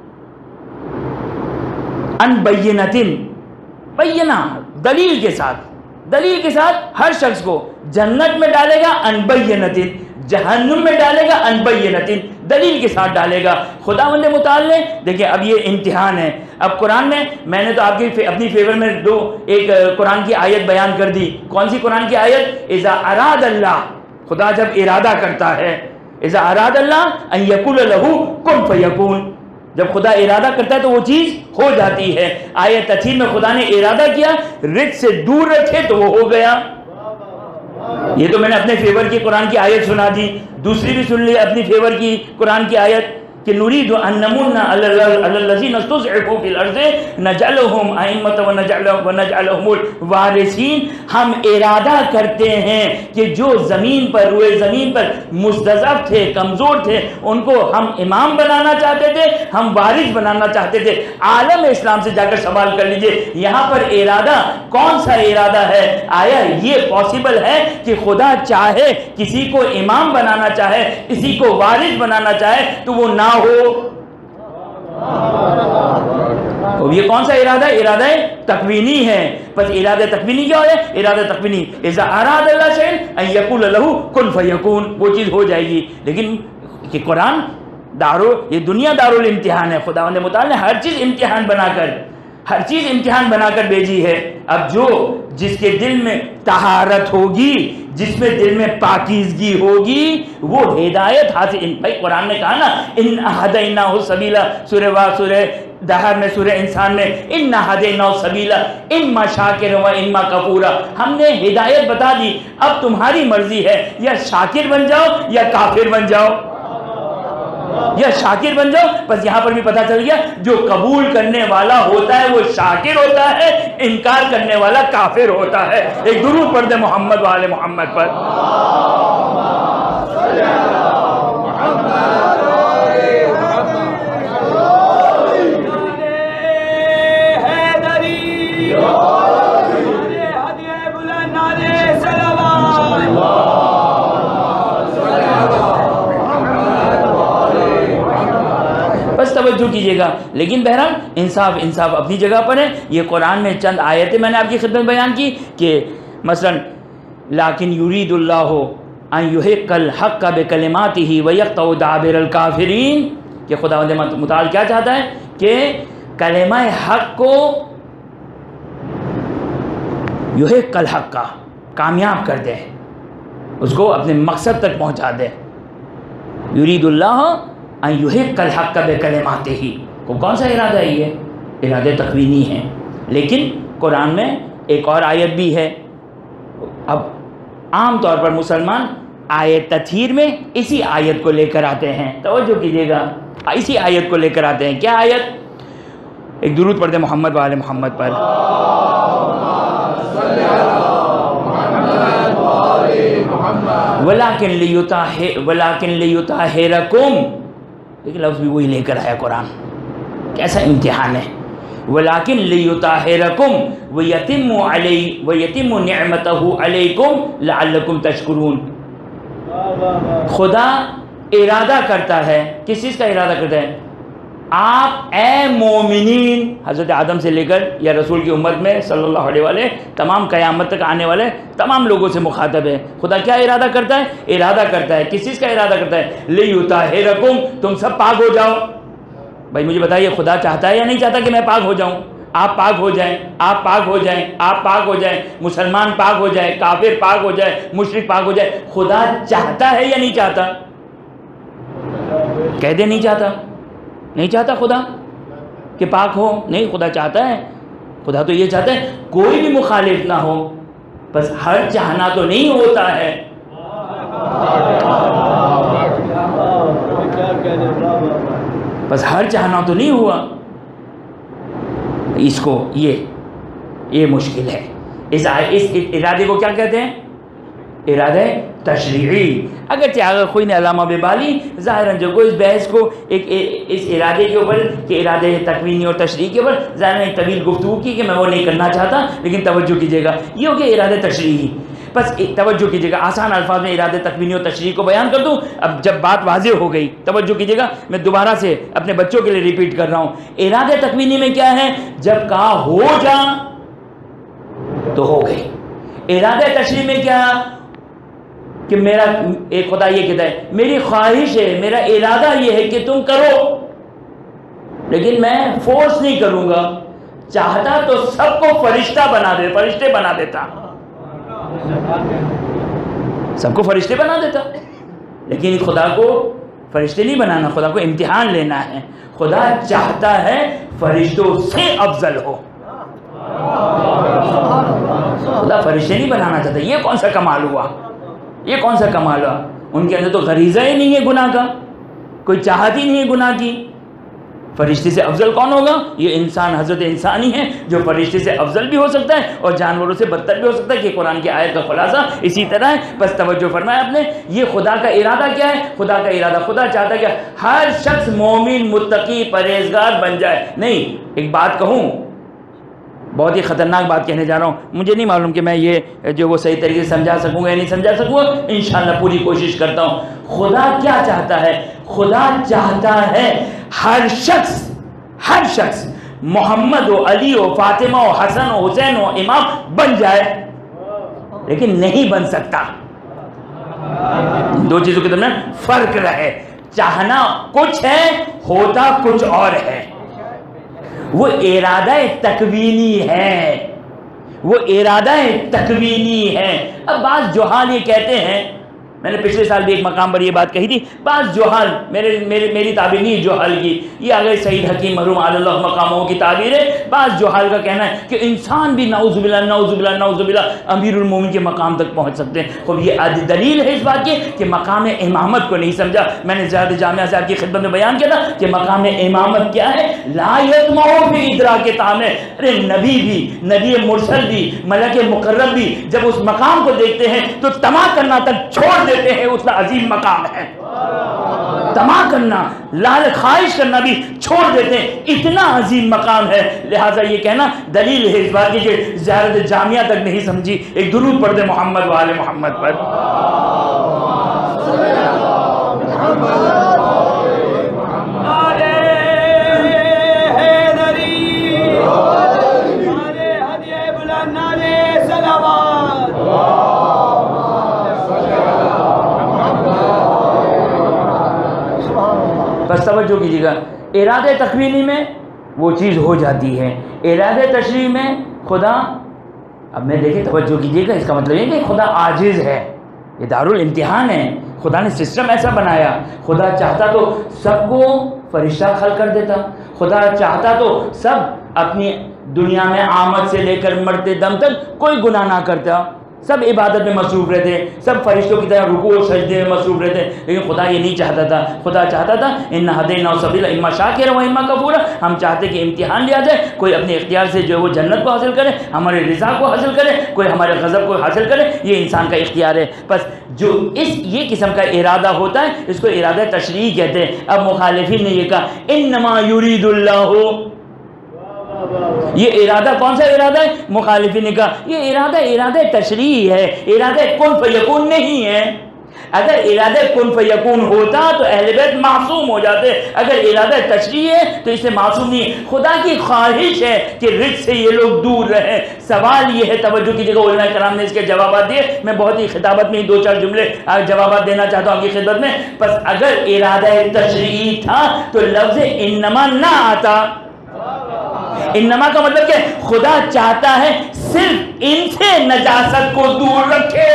ان بینتن، بینہ دلیل کے ساتھ، دلیل کے ساتھ ہر شخص کو جنت میں ڈالے گا ان بینتن، جہنم میں ڈالے گا ان بینتن، دلیل کے ساتھ ڈالے گا۔ خداوند متعال نے دیکھیں اب یہ امتحان ہے۔ اب قرآن میں میں نے تو آپ کی اپنی فیور میں دو ایک قرآن کی آیت بیان کر دی۔ کون سی قرآن کی آیت؟ اذا اراد اللہ، خدا جب ارادہ کرتا ہے، اذا اراد اللہ ان یقول لہ کن فیکون، جب خدا ارادہ کرتا ہے تو وہ چیز ہو جاتی ہے۔ آیت تطہیر میں خدا نے ارادہ کیا رزق سے دور رکھے تو وہ ہو گیا۔ یہ تو میں نے اپنے فیور کی قرآن کی آیت سنا دی، دوسری بھی سن لی اپنی فیور کی قرآن کی آیت کہ نرید ان نمن علی الذین استضعفوا فی الارض نجعلہم ائمۃ ونجعلہم الوارثین۔ ہم ارادہ کرتے ہیں کہ جو زمین پر روئے زمین پر مستضعف تھے، کمزور تھے، ان کو ہم امام بنانا چاہتے تھے، ہم وارث بنانا چاہتے تھے۔ عالم اسلام سے جا کر سوال کر لیجئے یہاں پر ارادہ کون سا ارادہ ہے؟ آیا یہ پاسبل ہے کہ خدا چاہے کسی کو امام بنانا چاہے، کسی کو وارث بنانا چاہے تو وہ نہ ہو؟ یہ کون سا ارادہ ہے؟ ارادہ تکوینی ہے۔ بس ارادہ تکوینی کیا ہے؟ ارادہ تکوینی اذا اراد اللہ شیئا ان یقول لہ کن فیکون، وہ چیز ہو جائے گی۔ لیکن کہ قرآن دارو یہ دنیا دارالامتحان ہے، خداوند متعال نے ہر چیز امتحان بنا کر ہر چیز امتحان بنا کر بھیجی ہے۔ اب جو جس کے دل میں طہارت ہوگی، جس میں دل میں پاکیزگی ہوگی، وہ ہدایت حاصل۔ بھائی قرآن نے کہا نا ان ہدیناہ السبیل، سورہ وا سورہ دہر میں، سورہ انسان میں ان ہدیناہ السبیل اما شاکر و اما کفورا، ہم نے ہدایت بتا دی، اب تمہاری مرضی ہے یا شاکر بن جاؤ یا کافر بن جاؤ، یا شاکر بن جاؤ۔ بس یہاں پر بھی پتہ چل گیا جو قبول کرنے والا ہوتا ہے وہ شاکر ہوتا ہے، انکار کرنے والا کافر ہوتا ہے۔ ایک درود پڑھ دے محمد و آل محمد پر۔ توجہ کیجئے گا، لیکن بہرحال انصاف انصاف اپنی جگہ پر ہے۔ یہ قرآن میں چند آیتیں میں نے آپ کی خدمت بیان کی کہ مثلا لیکن یرید اللہ ان یحق الحق بکلماتہ ویقطع دابر الکافرین، کہ خداوند متعال کیا چاہتا ہے کہ کلمہ حق کو یحق الحق کا کامیاب کر دے، اس کو اپنے مقصد تک پہنچا دے۔ یرید اللہ ان یحق الحق بکلماتہ، کو کون سا ارادہ ہے؟ یہ ارادہ تکوینی ہے۔ لیکن قرآن میں ایک اور آیت بھی ہے۔ اب عام طور پر مسلمان آیت تطہیر میں اسی آیت کو لے کر آتے ہیں، توجہ کیجئے گا، اسی آیت کو لے کر آتے ہیں۔ کیا آیت؟ ایک درود پڑھ دیں محمد و آل محمد پر۔ وَلَٰكِن لِيُطَهِّرَ وَلَٰكِن لِيُطَهِّرَكُمْ، لیکن لفظ بھی وہی لے کر آیا قرآن۔ کیسا امتحان ہے! وَلَٰكِن لِيُطَهِّرَكُمْ وَيَتِمُّ عَلَيْ وَيَتِمُّ نِعْمَتَهُ عَلَيْكُمْ لَعَلَّكُمْ تَشْكُرُونَ۔ خدا ارادہ کرتا ہے، کس چیز کا ارادہ کرتا ہے؟ آپ اے مومنین، حضرت آدم سے لے کر یا رسول کی امت میں صلی اللہ علیہ وآلہ تمام قیامت تک آنے والے تمام لوگوں سے مخاطب ہے۔ خدا کیا ارادہ کرتا ہے؟ ارادہ کرتا ہے، کس چیز کا ارادہ کرتا ہے؟ لِیُطَهِّرَكُمْ، تم سب پاک ہو جاؤ۔ بھائی مجھے بتائیے خدا چاہتا ہے یا نہیں چاہتا کہ میں پاک ہو جاؤں؟ آپ پاک ہو جائیں، آپ پاک ہو جائیں، آپ پاک ہو جائیں، مسلمان پاک ہو جائے، کافر پاک ہو جائے، مشرک پاک ہو جائے۔ خدا چاہتا ہے یا نہیں چاہتا؟ کہہ دے نہیں چاہتا، نہیں چاہتا خدا کہ پاک ہو؟ نہیں، خدا چاہتا ہے۔ خدا تو یہ چاہتا ہے کوئی بھی مخالف نہ ہو، بس ہر چاہنا تو نہیں ہوتا ہے۔ بس ہر چاہنا تو نہیں ہوا، اس کو یہ یہ مشکل ہے۔ اس اس ارادے کو کیا کہتے ہیں؟ ارادہ تشریعی۔ اگرچہ اگر کوئی نے علامہ ببالی ظاہراً جو کوئی اس بحث کو ایک اس ارادے کے اوپر کہ ارادہ تکوینی اور تشریعی کے اوپر ظاہراً ایک طویل گفتگو کی کہ میں وہ نہیں کرنا چاہتا، لیکن توجہ کیجئے گا یہ ہو کہ ارادہ تشریعی، بس توجہ کیجئے گا، آسان الفاظ میں ارادہ تکوینی اور تشریعی کو بیان کر دوں۔ اب جب بات واضح ہو گئی، توجہ کیجئے گا، میں دوبارہ سے اپنے بچوں کے لیے ریپیٹ کر رہا ہوں۔ ارادہ تکوینی میں کیا ہے؟ جب کہا ہو جا تو ہو گئی۔ ارادہ تشریعی میں کیا کہ میرا ایک خدا یہ کہتا ہے میری خواہش ہے، میرا ارادہ یہ ہے کہ تم کرو، لیکن میں فورس نہیں کروں گا۔ چاہتا تو سب کو فرشتہ بنا دے، فرشتے بنا دیتا، سب کو فرشتے بنا دیتا، لیکن خدا کو فرشتے نہیں بنانا، خدا کو امتحان لینا ہے۔ خدا چاہتا ہے فرشتوں سے افضل ہو. خدا فرشتے نہیں بنانا چاہتا. یہ کون سا کمال ہوا؟ یہ کون سا کمال ہوا؟ ان کے اندر تو غریزہ ہی نہیں ہے گناہ کا، کوئی چاہت ہی نہیں ہے گناہ کی. فرشتے سے افضل کون ہوگا؟ یہ انسان، حضرت انسان ہی ہے جو فرشتے سے افضل بھی ہو سکتا ہے اور جانوروں سے بدتر بھی ہو سکتا ہے. کہ قرآن کی آیت کا خلاصہ اسی طرح ہے. بس توجہ فرمایا آپ نے. یہ خدا کا ارادہ کیا ہے؟ خدا کا ارادہ، خدا چاہتا ہے کہ ہر شخص مومن، متقی، پرہیزگار بن جائے. نہیں، ایک بات کہوں، بہت ہی خطرناک بات کہنے جا رہا ہوں. مجھے نہیں معلوم کہ میں یہ جو وہ صحیح طریقے سے سمجھا سکوں گا یا نہیں سمجھا سکوں گا. انشاءاللہ پوری کوشش کرتا ہوں. خدا کیا چاہتا ہے؟ خدا چاہتا ہے ہر شخص ہر شخص محمد و علی و فاطمہ و حسن و حسین و امام بن جائے، لیکن نہیں بن سکتا. دو چیزوں کے درمیان فرق رہے. چاہنا کچھ ہے، ہوتا کچھ اور ہے. وہ ارادہ تکوینی ہے، وہ ارادہ تکوینی ہے. اب بعض جہال یہ کہتے ہیں، میں نے پچھلے سال بھی ایک مقام پر یہ بات کہی تھی، بعض جہال، میرے میرے میری تعبیر نہیں جہال کی، یہ اگر سعید حکیم مرحوم علی اللہ مقاموں کی تعبیر ہے. بعض جہال کا کہنا ہے کہ انسان بھی نعوذ باللہ نعوذ باللہ نعوذ باللہ امیر المومنین کے مقام تک پہنچ سکتے ہیں. خب یہ دلیل ہے اس بات کی کہ مقام امامت کو نہیں سمجھا. میں نے زیادہ جامعہ سے آپ کی خدمت میں بیان کیا تھا کہ مقام امامت کیا ہے. لا یطمع فی ادراک طعام. ارے نبی بھی، نبی مرسل بھی، ملک مقرب بھی جب اس مقام کو دیکھتے ہیں تو طمع کرنا تک چھوڑ دیتے ہیں. اتنا عظیم مقام ہے. طمع کرنا، لال خواہش کرنا بھی چھوڑ دیتے ہیں. اتنا عظیم مقام ہے. لہٰذا یہ کہنا دلیل ہے اس بات کی کہ زیارت جامعہ تک نہیں سمجھی. ایک درود پڑھ دے محمد و آل محمد پر. بس توجہ کیجیے گا. ارادہ تکوینی میں وہ چیز ہو جاتی ہے. ارادہ تشریع میں خدا، اب میں دیکھیں توجہ کیجیے گا، اس کا مطلب یہ کہ خدا عاجز ہے. یہ دارالامتحان ہے. خدا نے سسٹم ایسا بنایا. خدا چاہتا تو سب کو فرشتہ خلق کر دیتا. خدا چاہتا تو سب اپنی دنیا میں آمد سے لے کر مرتے دم تک کوئی گناہ نہ کرتا، سب عبادت میں مصروف رہتے، سب فرشتوں کی طرح رکوع و سجدے میں مصروف رہتے. لیکن خدا یہ نہیں چاہتا تھا. خدا چاہتا تھا ان ہدیناہ السبیل اما شاکرا و اما کفورا. ہم چاہتے کہ امتحان لیا جائے، کوئی اپنے اختیار سے جو وہ جنت کو حاصل کرے، ہمارے رضا کو حاصل کرے، کوئی ہمارے غضب کو حاصل کرے. یہ انسان کا اختیار ہے. بس جو اس یہ قسم کا ارادہ ہوتا ہے اس کو ارادہ تشریعی کہتے ہیں. اب مخالفین نے یہ کہا انما یرید اللہ، یہ ارادہ کون سا ارادہ ہے؟ مخالفین نے کہا یہ ارادہ ارادہ تشریعی ہے، ارادہ کن فیکون نہیں ہے. اگر ارادہ کن فیکون ہوتا تو اہل بیت معصوم ہو جاتے. اگر ارادہ تشریعی ہے تو اس سے معصوم نہیں. خدا کی خواہش ہے کہ رزق سے یہ لوگ دور رہیں. سوال یہ ہے، توجہ کی جگہ علماء کرام نے اس کے جوابات دیے. میں بہت ہی خطابت میں دو چار جملے جوابات دینا چاہتا ہوں آپ کی خدمت میں. بس اگر ارادہ تشریعی تھا تو لفظ انما نہ آتا. انما کا مطلب کہ خدا چاہتا ہے صرف ان سے نجاست کو دور رکھے.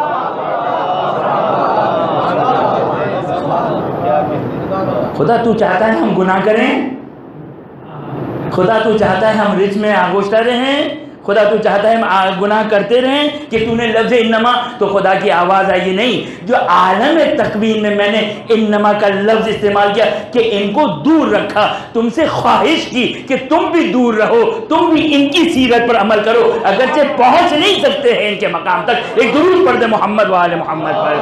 خدا تو چاہتا ہے ہم گناہ کریں، خدا تو چاہتا ہے ہم رزق میں آغوشتا رہیں، خدا تو چاہتا ہے ہم گناہ کرتے رہیں کہ تو نے لفظ انما، تو خدا کی آواز آئی نہیں. جو عالم تکوین میں میں نے انما کا لفظ استعمال کیا کہ ان کو دور رکھا، تم سے خواہش کی کہ تم بھی دور رہو، تم بھی ان کی سیرت پر عمل کرو، اگرچہ پہنچ نہیں سکتے ہیں ان کے مقام تک. ایک درود پڑھ دے محمد و آل محمد پر.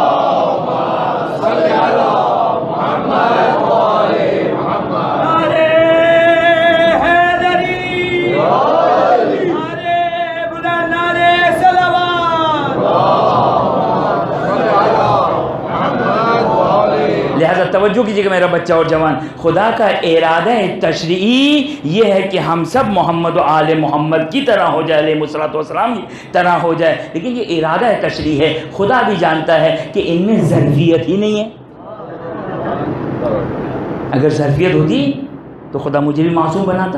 لہذا توجہ کیجیے کہ میرا بچہ اور جوان، خدا کا ارادہ تشریعی یہ ہے کہ ہم سب محمد و آل محمد کی طرح ہو جائے، علیہ الصلوۃ والسلام کی طرح ہو جائے. لیکن یہ ارادہ تشریعی ہے. خدا بھی جانتا ہے کہ ان میں ظرفیت ہی نہیں ہے. اگر ظرفیت ہوتی تو خدا مجھے بھی معصوم بناتا،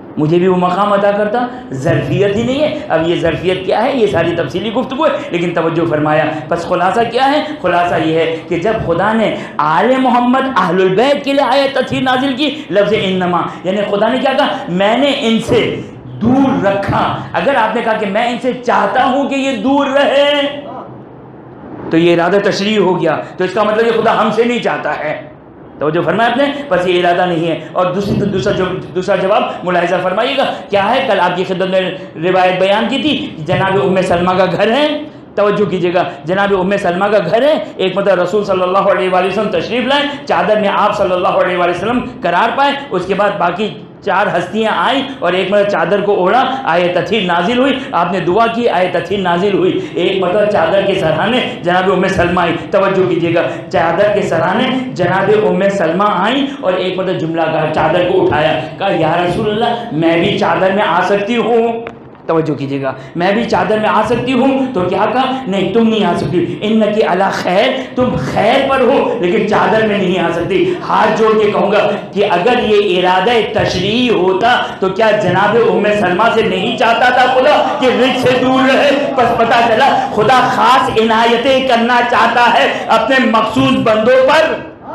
مجھے بھی وہ مقام عطا کرتا. ظرفیت ہی نہیں ہے. اب یہ ظرفیت کیا ہے یہ ساری تفصیلی گفتگو ہے, لیکن توجہ فرمایا. بس خلاصہ کیا ہے؟ خلاصہ یہ ہے کہ جب خدا نے آل محمد اہل البیت کے لیے آیت تطہیر نازل کی, لفظ انما, یعنی خدا نے کیا کہا؟ میں نے ان سے دور رکھا. اگر آپ نے کہا کہ میں ان سے چاہتا ہوں کہ یہ دور رہے تو یہ ارادہ تشریح ہو گیا, تو اس کا مطلب یہ خدا ہم سے نہیں چاہتا ہے. توجہ فرمایا آپ نے, بس یہ ارادہ نہیں ہے. اور دوسری دوسرا جو دوسرا جواب ملاحظہ فرمائیے گا کیا ہے. کل آپ کی خدمت میں روایت بیان کی تھی, جناب ام سلمہ کا گھر ہے. توجہ کیجیے گا, جناب ام سلمہ کا گھر ہے. ایک مرتبہ رسول صلی اللہ علیہ وآلہ وسلم تشریف لائے, چادر میں آپ صلی اللہ علیہ وآلہ وسلم قرار پائے. اس کے بعد باقی چار ہستیاں آئیں اور ایک مرتبہ چادر کو اوڑھا, آیت تطہیر نازل ہوئی. آپ نے دعا کی, آیت تطہیر نازل ہوئی. ایک مرتبہ چادر کے سرحانے جناب ام سلمہ آئی. توجہ کیجیے گا, چادر کے سرحانے جناب ام سلمہ آئیں اور ایک مرتبہ جملہ کہا, چادر کو اٹھایا, کہا یا رسول اللہ میں بھی چادر میں آ سکتی ہوں. توجہ کیجیے گا, میں بھی چادر میں آ سکتی ہوں. تو کیا کہا؟ نہیں تم نہیں آ سکتی. انکی علی خیر, تم خیر پر ہو لیکن چادر میں نہیں آ سکتی. ہاتھ جوڑ کے کہوں گا کہ اگر یہ ارادہ تشریح ہوتا تو کیا جناب ام سلمہ سے نہیں چاہتا تھا خدا کہ رزق سے دور رہے؟ بس پتا چلا خدا خاص عنایتیں کرنا چاہتا ہے اپنے مخصوص بندوں پر.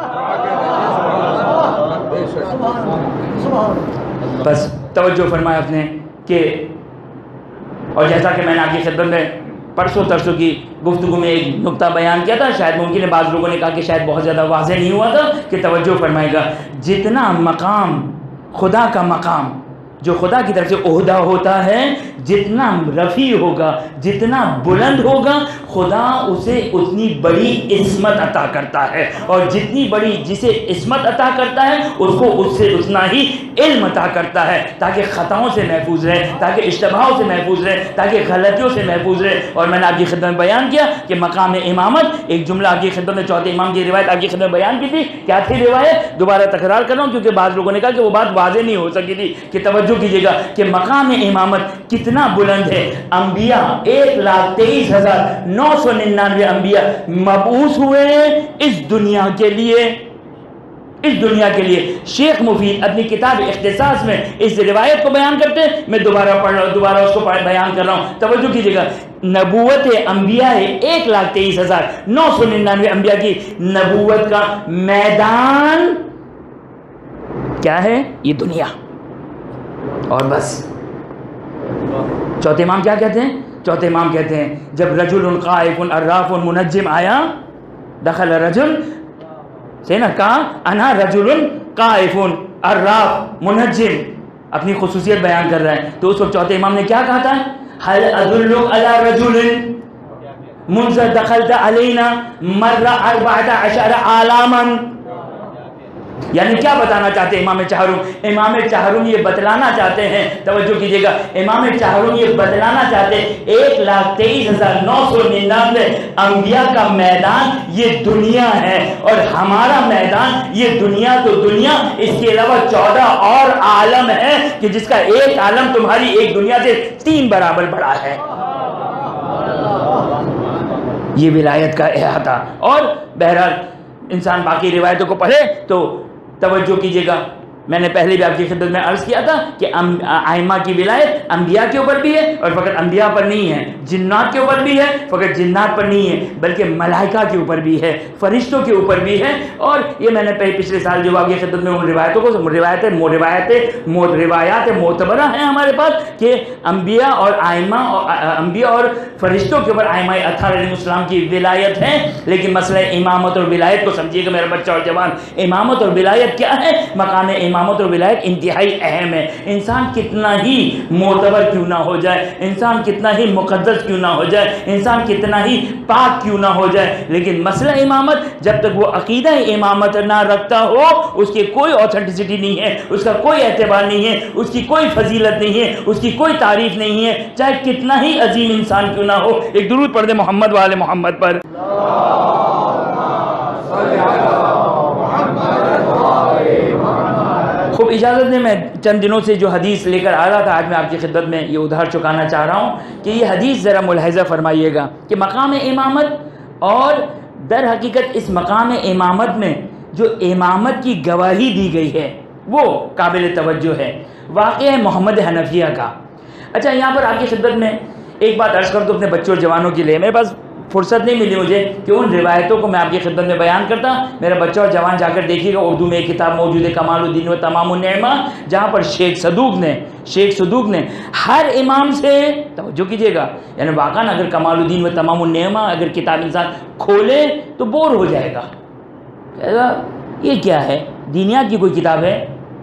بس توجہ فرمایا آپ نے کہ, اور جیسا کہ میں نے آپ کی خدمت میں پرسوں ترسوں کی گفتگو میں ایک نقطہ بیان کیا تھا, شاید ممکن ہے بعض لوگوں نے کہا کہ شاید بہت زیادہ واضح نہیں ہوا تھا, کہ توجہ فرمائے گا, جتنا مقام خدا کا مقام جو خدا کی طرف سے عہدہ ہوتا ہے جتنا رفیع ہوگا, جتنا بلند ہوگا, خدا اسے اتنی بڑی عصمت عطا کرتا ہے. اور جتنی بڑی جسے عصمت عطا کرتا ہے اس کو اس سے اتنا ہی علم عطا کرتا ہے, تاکہ خطاؤں سے محفوظ رہے, تاکہ اشتباہوں سے محفوظ رہے, تاکہ غلطیوں سے محفوظ رہے. اور میں نے آپ کی خدمت میں بیان کیا کہ مقام امامت, ایک جملہ آپ کی خدمت میں چوتھے امام کی روایت آپ کی خدمت میں بیان کی تھی. کیا تھی روایت؟ دوبارہ تکرار کر رہا ہوں کیونکہ بعض لوگوں نے کہا کہ وہ بات واضح نہیں ہو سکی تھی. کہ توجہ کیجیے گا کہ مقام امامت کتنا بلند ہے. انبیاء ایک لاکھ تیئیس ہزار نو سو ننانوے انبیاء مبعوث ہوئے اس دنیا کے لیے, اس دنیا کے لیے. شیخ مفید اپنی کتاب اختصاص میں اس روایت کو بیان کرتے ہیں, میں دوبارہ پڑھ رہا ہوں, دوبارہ اس کو بیان کر رہا ہوں. توجہ کیجیے گا, نبوت انبیاء ایک لاکھ تیئیس ہزار نو سو ننانوے انبیاء کی نبوت کا میدان کیا ہے؟ یہ دنیا. اور بس چوتھے امام کیا کہتے ہیں؟ چوتھے امام کہتے ہیں جب رجل قائف عراف منجم آیا, دخل رجل سے نا کہا انا رجل قائف عراف منجم, اپنی خصوصیت بیان کر رہا ہے. تو اس وقت چوتھے امام نے کیا کہا تھا؟ هل ادلک علی رجل منذ دخلت علینا مر اربعۃ عشر عالاما. یعنی کیا بتانا چاہتے ہیں امام چہرم؟ امام چہرم یہ بتلانا چاہتے ہیں, توجہ کیجیے گا, امام چہرم یہ بتلانا چاہتے ہیں ایک لاکھ تیئیس ہزار نو سو ننانوے انبیاء کا میدان یہ دنیا ہے, اور ہمارا میدان یہ دنیا تو دنیا, اس کے علاوہ چودہ اور عالم ہے کہ جس کا ایک عالم تمہاری ایک دنیا سے تین برابر بڑا ہے. یہ ولایت کا احاطہ. اور بہرحال انسان باقی روایتوں کو پڑھے تو توجہ کیجیے گا, میں نے پہلے بھی آپ کی خدمت میں عرض کیا تھا کہ ائمہ کی ولایت انبیاء کے اوپر بھی ہے, اور فقط انبیاء پر نہیں ہے, جنات کے اوپر بھی ہے, فقط جنات پر نہیں ہے, بلکہ ملائکہ کے اوپر بھی ہے, فرشتوں کے اوپر بھی ہے. اور یہ میں نے پچھلے سال جو آپ کی خدمت میں ان روایتوں کو روایتیں روایتیں روایات معتبرہ ہیں ہمارے پاس کہ انبیاء اور ائمہ انبیاء اور فرشتوں کے اوپر ائمہ اطہار علیہ السلام کی ولایت ہے. لیکن مسئلہ امامت اور ولایت کو سمجھیے گا میرا بچہ اور جوان, امامت اور ولایت کیا ہے؟ مقام امامت اور ولایت انتہائی اہم ہے. انسان کتنا ہی معتبر کیوں نہ ہو جائے, انسان کتنا ہی مقدس کیوں نہ ہو جائے, انسان کتنا ہی پاک کیوں نہ ہو جائے, لیکن مسئلہ امامت جب تک وہ عقیدہ امامت نہ رکھتا ہو اس کی کوئی اوتھینٹسٹی نہیں ہے, اس کا کوئی اعتبار نہیں ہے, اس کی کوئی فضیلت نہیں ہے, اس کی کوئی تعریف نہیں ہے, چاہے کتنا ہی عظیم انسان کیوں نہ ہو. ایک درود پڑھ دے محمد والے محمد پر. خوب اجازت دیں, میں چند دنوں سے جو حدیث لے کر آ رہا تھا آج میں آپ کی خدمت میں یہ ادھار چکانا چاہ رہا ہوں کہ یہ حدیث ذرا ملاحظہ فرمائیے گا کہ مقام امامت, اور در حقیقت اس مقام امامت میں جو امامت کی گواہی دی گئی ہے وہ قابل توجہ ہے. واقعہ ہے محمد حنفیہ کا۔ اچھا یہاں پر آپ کی خدمت میں ایک بات عرض کر دوں اپنے بچوں اور جوانوں کے لیے، میرے پاس فرصت نہیں ملی مجھے کہ ان روایتوں کو میں آپ کی خدمت میں بیان کرتا۔ میرا بچہ اور جوان جا کر دیکھیے گا، اردو میں ایک کتاب موجود ہے کمال الدین و تمام النعمہ، جہاں پر شیخ صدوق نے شیخ صدوق نے ہر امام سے، توجہ کیجیے گا، یعنی واقعاً اگر کمال الدین و تمام النعمہ اگر کتاب انسان کھولے تو بور ہو جائے گا، کہے گا یہ کیا ہے، دینیات کی کوئی کتاب ہے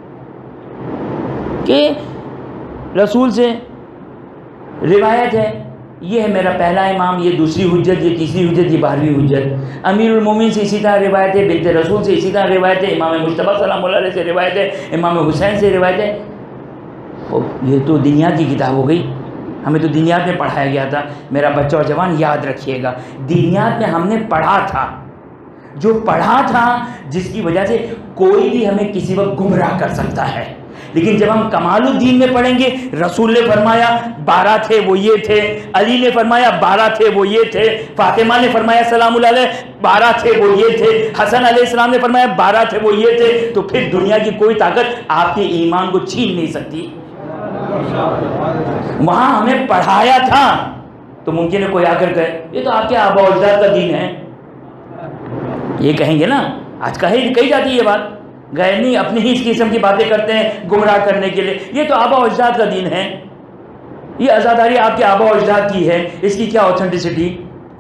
کہ رسول سے روایت ہے، یہ ہے میرا پہلا امام، یہ دوسری حجت، یہ تیسری حجت، یہ بارہویں حجت، امیر المومنین سے اسی طرح روایت ہے، بنت رسول سے اسی طرح روایت ہے، امام مجتبیٰ سلام اللہ علیہ سے روایت ہے، امام حسین سے روایت ہے۔ یہ تو دنیات کی کتاب ہو گئی، ہمیں تو دنیات میں پڑھایا گیا تھا۔ میرا بچہ اور جوان یاد رکھیے گا، دنیات میں ہم نے پڑھا تھا، جو پڑھا تھا جس کی وجہ سے کوئی بھی ہمیں کسی وقت گمراہ کر سکتا ہے، لیکن جب ہم کمال الدین میں پڑھیں گے، رسول نے فرمایا بارہ تھے وہ یہ تھے، علی نے فرمایا بارہ تھے وہ یہ تھے، فاطمہ نے فرمایا سلام اللہ علیہ بارہ تھے وہ یہ تھے، حسن علیہ السلام نے فرمایا بارہ تھے وہ یہ تھے، تو پھر دنیا کی کوئی طاقت آپ کے ایمان کو چھین نہیں سکتی۔ وہاں ہمیں پڑھایا تھا، تو ممکن ہے کوئی آ کر کہے یہ تو آپ کے آبا و اجداد کا دین ہے، یہ کہیں گے نا، آج کہی کہی جاتی ہے یہ بات، غیر نہیں اپنی ہی اس قسم کی باتیں کرتے ہیں گمراہ کرنے کے لیے، یہ تو آبا و اجداد کا دین ہے، یہ عزاداری آپ کے آبا و اجداد کی ہے، اس کی کیا اوتھینٹسٹی؟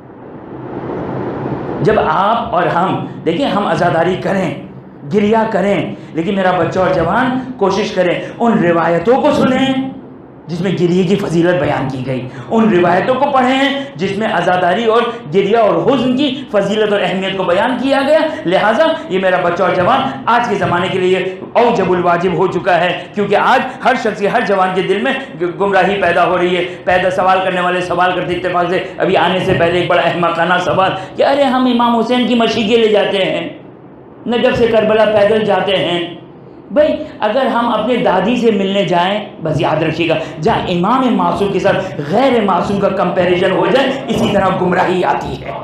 جب آپ اور ہم دیکھیں ہم عزاداری کریں، گریہ کریں، لیکن میرا بچہ اور جوان کوشش کریں ان روایتوں کو سنیں جس میں گریہ کی فضیلت بیان کی گئی، ان روایتوں کو پڑھیں جس میں عزاداری اور گریہ اور حزن کی فضیلت اور اہمیت کو بیان کیا گیا۔ لہٰذا یہ میرا بچہ اور جوان آج کے زمانے کے لیے اوجب الواجب ہو چکا ہے، کیونکہ آج ہر شخص ہر جوان کے دل میں گمراہی پیدا ہو رہی ہے۔ پیدا سوال کرنے والے سوال کرتے اتفاق سے ابھی آنے سے پہلے ایک بڑا احمقانہ سوال کہ ارے ہم امام حسین کی مشی کے لیے جاتے ہیں، نجف سے کربلا پیدل جاتے ہیں۔ بھائی اگر ہم اپنے دادی سے ملنے جائیں، بس یاد رکھیے گا جہاں امام معصوم کے ساتھ غیر معصوم کا کمپیریزن ہو جائے اسی طرح گمراہی آتی ہے۔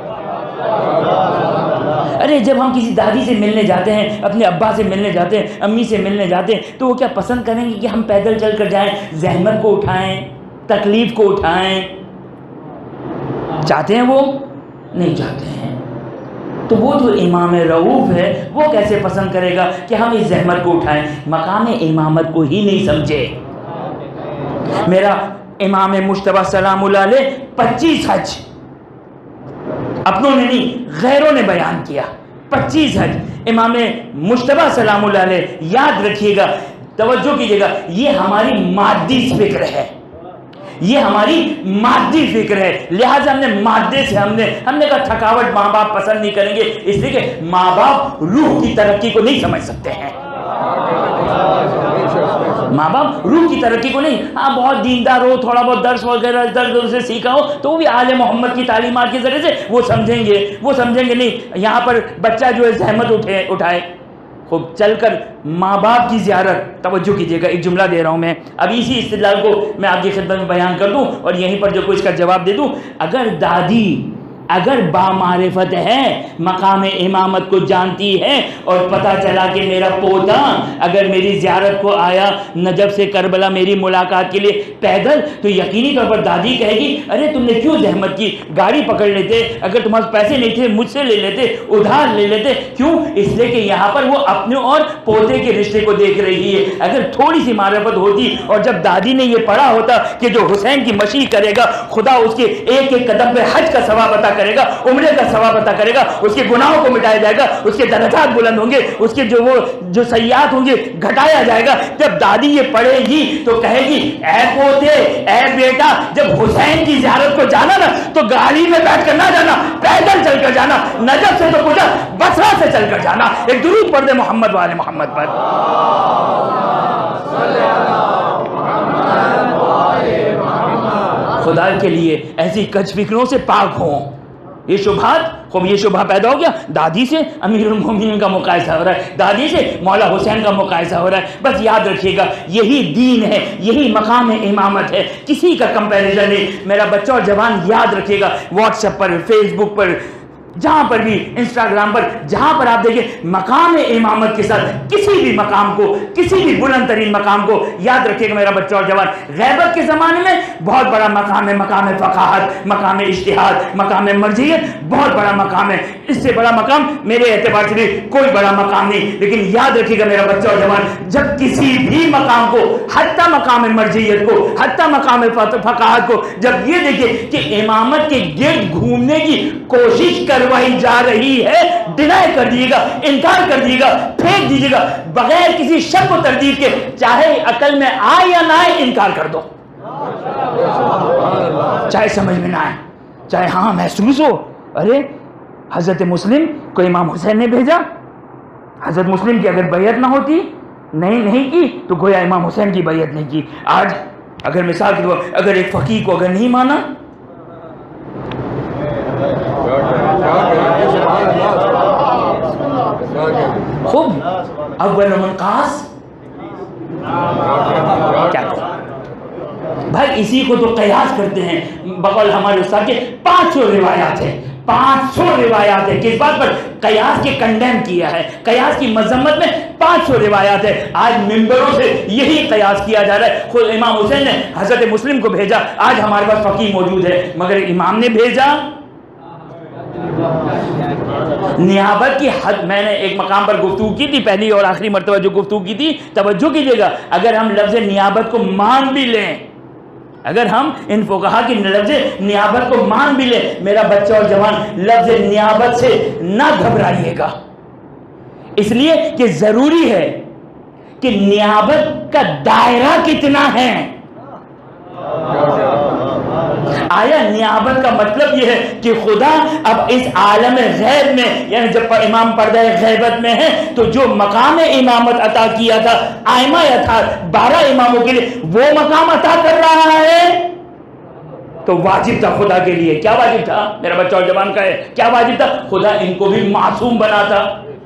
ارے جب ہم کسی دادی سے ملنے جاتے ہیں، اپنے ابا سے ملنے جاتے ہیں، امی سے ملنے جاتے ہیں، تو وہ کیا پسند کریں گے کہ ہم پیدل چل کر جائیں، زحمت کو اٹھائیں، تکلیف کو اٹھائیں؟ چاہتے ہیں وہ؟ نہیں چاہتے ہیں۔ تو وہ جو امام رؤوف ہے وہ کیسے پسند کرے گا کہ ہم اس زحمت کو اٹھائیں؟ مقام امامت کو ہی نہیں سمجھے۔ میرا امام مجتبیٰ سلام اللہ علیہ پچیس حج اپنوں نے نہیں غیروں نے بیان کیا، پچیس حج امام مجتبیٰ سلام اللہ علیہ، یاد رکھیے گا، توجہ کیجیے گا، یہ ہماری مادی فکر ہے، یہ ہماری مادی فکر ہے، لہٰذا ہم نے مادے سے ہم نے ہم نے کہا تھکاوٹ ماں باپ پسند نہیں کریں گے، اس لیے کہ ماں باپ روح کی ترقی کو نہیں سمجھ سکتے ہیں، ماں باپ روح کی ترقی کو نہیں، ہاں بہت دیندار ہو، تھوڑا بہت درس وغیرہ درد سے سیکھا ہو تو وہ بھی آل محمد کی تعلیمات کے ذریعے سے وہ سمجھیں گے، وہ سمجھیں گے نہیں یہاں پر بچہ جو ہے زحمت اٹھے اٹھائے خوب چل کر ماں باپ کی زیارت۔ توجہ کیجیے گا، ایک جملہ دے رہا ہوں میں، اب اسی استدلال کو میں آپ کی خدمت میں بیان کر دوں اور یہیں پر جو کوئی اس کا جواب دے دوں۔ اگر دادی اگر بامعرفت ہے، مقام امامت کو جانتی ہے اور پتہ چلا کہ میرا پوتا اگر میری زیارت کو آیا نجف سے کربلا میری ملاقات کے لیے پیدل، تو یقینی طور پر دادی کہے گی ارے تم نے کیوں زحمت کی، گاڑی پکڑ لیتے، اگر تمہارے پیسے نہیں تھے مجھ سے لے لیتے، ادھار لے لیتے، کیوں؟ اس لیے کہ یہاں پر وہ اپنے اور پوتے کے رشتے کو دیکھ رہی ہے۔ اگر تھوڑی سی معرفت ہوتی اور جب دادی نے یہ پڑھا ہوتا کہ جو حسین کی مشی کرے گا خدا اس کے ایک ایک قدم پہ حج کا ثواب عطا کرے گا، عمرے کا ثواب عطا کرے گا، اس کے گناہوں کو مٹایا جائے گا، اس کے درجات بلند ہوں گے، اس کے جو وہ جو سیئات ہوں گے گھٹایا جائے گا۔ جب دادی یہ پڑھے گی تو کہے گی اے پوتے اے بیٹا، جب حسین کی زیارت کو جانا نا تو گاڑی میں بیٹھ کر نہ جانا، پیدل چل کر جانا، نجف سے تو پوچھا بصرہ سے چل کر جانا۔ ایک درود پڑھ دے محمد والے محمد پر۔ خدا کے لیے ایسی کج فکروں سے پاک ہوں۔ یہ شبہات، خوب یہ شبہ پیدا ہو گیا، دادی سے امیر المومنین کا مقایسہ ہو رہا ہے، دادی سے مولا حسین کا مقایسہ ہو رہا ہے۔ بس یاد رکھیے گا یہی دین ہے، یہی مقام امامت ہے، کسی کا کمپیریزن نہیں۔ میرا بچہ اور جوان یاد رکھیے گا، واٹس ایپ پر، فیس بک پر جہاں پر بھی انسٹاگرام پر جہاں پر آپ دیکھیں مقام امامت کے ساتھ کسی بھی مقام کو، کسی بھی بلند ترین مقام کو، یاد رکھیے گا میرا بچہ اور جوان، غیبت کے زمانے میں بہت بڑا مقام ہے، مقام فقاہت، مقام اجتہاد، مقام مرجعیت، بہت بڑا مقام ہے. اس سے بڑا مقام میرے اعتبار سے بھی کوئی بڑا مقام نہیں. لیکن یاد رکھیے گا میرا بچہ اور جوان، جب کسی بھی مقام کو، حتیٰ مقام مرجعیت کو، حتیٰ مقام فقاہت کو، جب یہ دیکھیں کہ امامت کے گرد گھومنے کی کوشش کروائی جا رہی ہے، ڈینائی کر دیجیے گا، انکار کر دیجیے گا، پھینک دیجیے گا، بغیر کسی شک و تردید کے، چاہے عقل میں آئے یا نہ آئے، انکار کر دو. چاہے سمجھ میں نہ آئے، چاہے ہاں محسوس ہو، ارے حضرت مسلم کو امام حسین نے بھیجا، حضرت مسلم کی اگر بیعت نہ ہوتی، نہیں نہیں کی، تو گویا امام حسین کی بیعت نہیں کی. آج اگر مثال کے طور اگر ایک فقیہ کو اگر نہیں مانا، خوب اول من قاس کیا بھائی، اسی کو تو قیاس کرتے ہیں. بقول ہمارے استاد کے پانچ سو روایات ہیں، پانچ سو روایات ہے. کس بات پر؟ قیاس کے کنڈیم کیا ہے، قیاس کی مذمت میں پانچ سو روایات ہے. آج ممبروں سے یہی قیاس کیا جا رہا ہے. خود امام حسین نے حضرت مسلم کو بھیجا، آج ہمارے پاس فقیہ موجود ہے، مگر امام نے بھیجا. نیابت کی حد، میں نے ایک مقام پر گفتگو کی تھی، پہلی اور آخری مرتبہ جو گفتگو کی تھی، توجہ کیجئے گا، اگر ہم لفظ نیابت کو مان بھی لیں، اگر ہم ان فقہا کی لفظ نیابت کو مان بھی لیں، میرا بچہ اور جوان، لفظ نیابت سے نہ گھبرائیے گا، اس لیے کہ ضروری ہے کہ نیابت کا دائرہ کتنا ہے. آیا نیابت کا مطلب یہ ہے کہ خدا اب اس عالم غیب میں، یعنی جب امام پردہ غیبت میں ہے تو جو مقام امامت عطا کیا تھا ائمہ تھا بارہ اماموں کے لیے، وہ مقام عطا کر رہا ہے، تو واجب تھا خدا کے لیے. کیا واجب تھا؟ میرا بچہ اور جوان کا ہے، کیا واجب تھا؟ خدا ان کو بھی معصوم بنا تھا.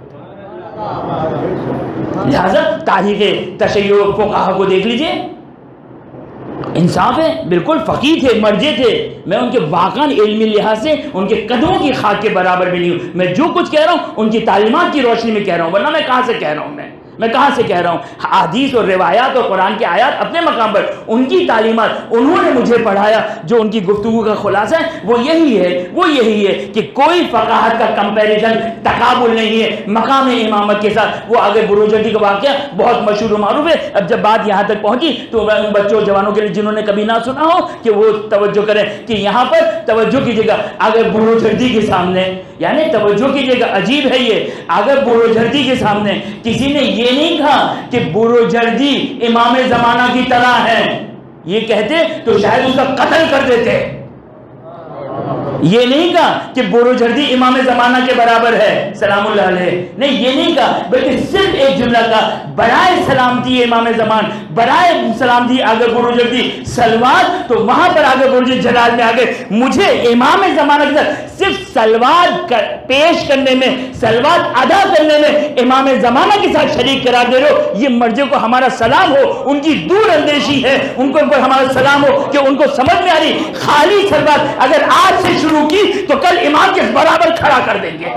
لہذا تاریخ تشیع فقہا کو دیکھ لیجئے، انصاف ہے، بالکل فقیہ تھے، مرجع تھے. میں ان کے واقعاً علمی لحاظ سے ان کے قدموں کی خاک کے برابر بھی نہیں ہوں. میں جو کچھ کہہ رہا ہوں ان کی تعلیمات کی روشنی میں کہہ رہا ہوں، ورنہ میں کہاں سے کہہ رہا ہوں، میں میں کہاں سے کہہ رہا ہوں. حدیث اور روایات اور قرآن کے آیات اپنے مقام پر، ان کی تعلیمات انہوں نے مجھے پڑھایا. جو ان کی گفتگو کا خلاصہ ہے وہ یہی ہے وہ یہی ہے کہ کوئی فقاہت کا کمپیریزن تقابل نہیں ہے مقام امامت کے ساتھ. وہ آگے بروجردی کا واقعہ بہت مشہور و معروف ہے. اب جب بات یہاں تک پہنچی تو میں ان بچوں جوانوں کے لیے جنہوں نے کبھی نہ سنا ہو کہ وہ توجہ کریں کہ یہاں پر توجہ کیجیے گا. اگر بروجردی کے سامنے، یعنی توجہ کیجیے گا، عجیب ہے یہ، اگر بروجردی کے سامنے کسی نے یہ نہیں کہا کہ بروجردی امام زمانہ کی طرح ہے، یہ کہتے تو شاید اس کا قتل کر دیتے. یہ نہیں کہا کہ بروجردی امام زمانہ کے برابر ہے سلام اللہ علیہ، نہیں یہ نہیں کہا، بلکہ صرف ایک جملہ کہا، برائے سلامتی امام زمان، برائے سلامتی آگے بروجردی سلوات. تو وہاں پر آگے بروجردی جلال میں آگے مجھے امام زمانہ کے ساتھ صرف سلوات پیش کرنے میں، سلوات ادا کرنے میں امام زمانہ کے ساتھ شریک قرار دے رہے ہو. یہ مرجع کو ہمارا سلام ہو، ان کی دور اندیشی ہے، ان کو ان پر ہمارا سلام ہو کہ ان کو سمجھ میں آ رہی خالی سلوات اگر آج سے شروع کی تو کل امام کے برابر کھڑا کر دیں گے،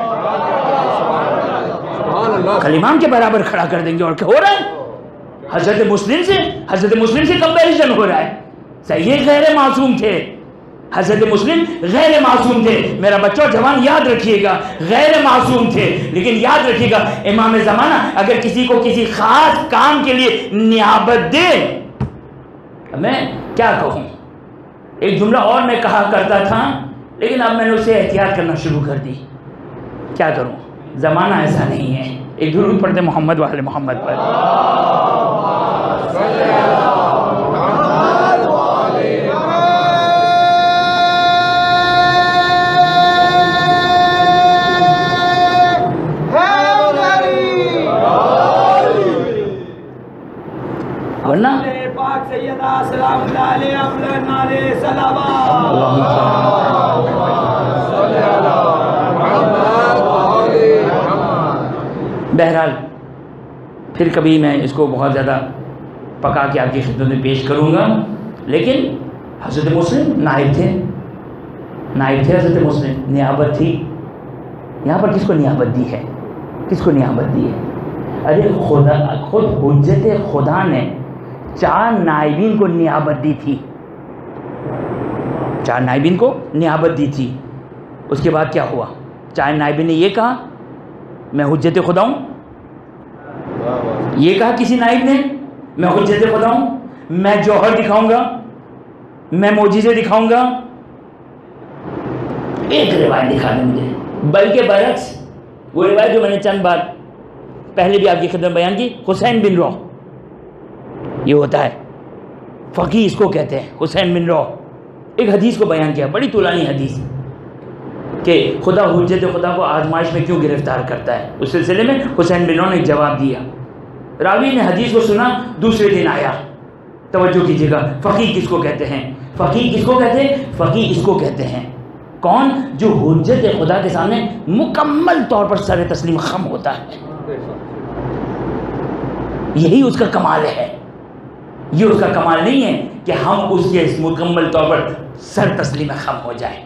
کل امام کے برابر کھڑا کر دیں گے. اور کیا ہو رہا ہے؟ حضرت مسلم سے حضرت مسلم سے کمپیریزن ہو رہا ہے. صحیح غیر معصوم تھے، حضرت مسلم غیر معصوم تھے. میرا بچہ جوان یاد رکھیے گا، غیر معصوم تھے. لیکن یاد رکھیے گا امام زمانہ اگر کسی کو کسی خاص کام کے لیے نیابت دے، میں کیا کہوں، ایک جملہ اور میں کہا کرتا تھا لیکن اب میں نے اسے احتیاط کرنا شروع کر دی. کیا کروں، زمانہ ایسا نہیں ہے. ایک درود پڑھتے محمد وآل محمد پر. ورنہ بہرحال پھر کبھی میں اس کو بہت زیادہ پکا کے آپ کی خدمت میں پیش کروں گا. لیکن حضرت مسلم نائب تھے، نائب تھے حضرت مسلم، نیابت تھی. یہاں پر کس کو نیابت دی ہے؟ کس کو نیابت دی ہے؟ ارے خدا خود حجت خدا نے چار نائبین کو نیابت دی تھی، چار نائبین کو نیابت دی تھی. اس کے بعد کیا ہوا؟ چار نائبین نے یہ کہا میں حجت خدا ہوں، یہ کہا کسی نائب نے میں حجت خدا ہوں، میں جوہر دکھاؤں گا، میں معجزے دکھاؤں گا. ایک روایت دکھا دیں مجھے، بلکہ برعکس وہ روایت جو میں نے چند بار پہلے بھی آپ کی خدمت بیان کی، حسین بن رو، یہ ہوتا ہے فقیہ اس کو کہتے ہیں، حسین بن رو ایک حدیث کو بیان کیا، بڑی طولانی حدیث کہ خدا حجت خدا کو آزمائش میں کیوں گرفتار کرتا ہے. اس سلسلے میں حسین بن رو نے ایک جواب دیا. راوی نے حدیث کو سنا، دوسرے دن آیا. توجہ کیجیے گا، فقیہ کس کو کہتے ہیں؟ فقیہ کس کو کہتے ہیں؟ فقیہ اس کو کہتے ہیں کون؟ جو حجت خدا کے سامنے مکمل طور پر سر تسلیم خم ہوتا ہے. یہی اس کا کمال ہے. یہ اس کا کمال نہیں ہے کہ ہم اس کے مکمل طور پر سر تسلیم خم ہو جائیں.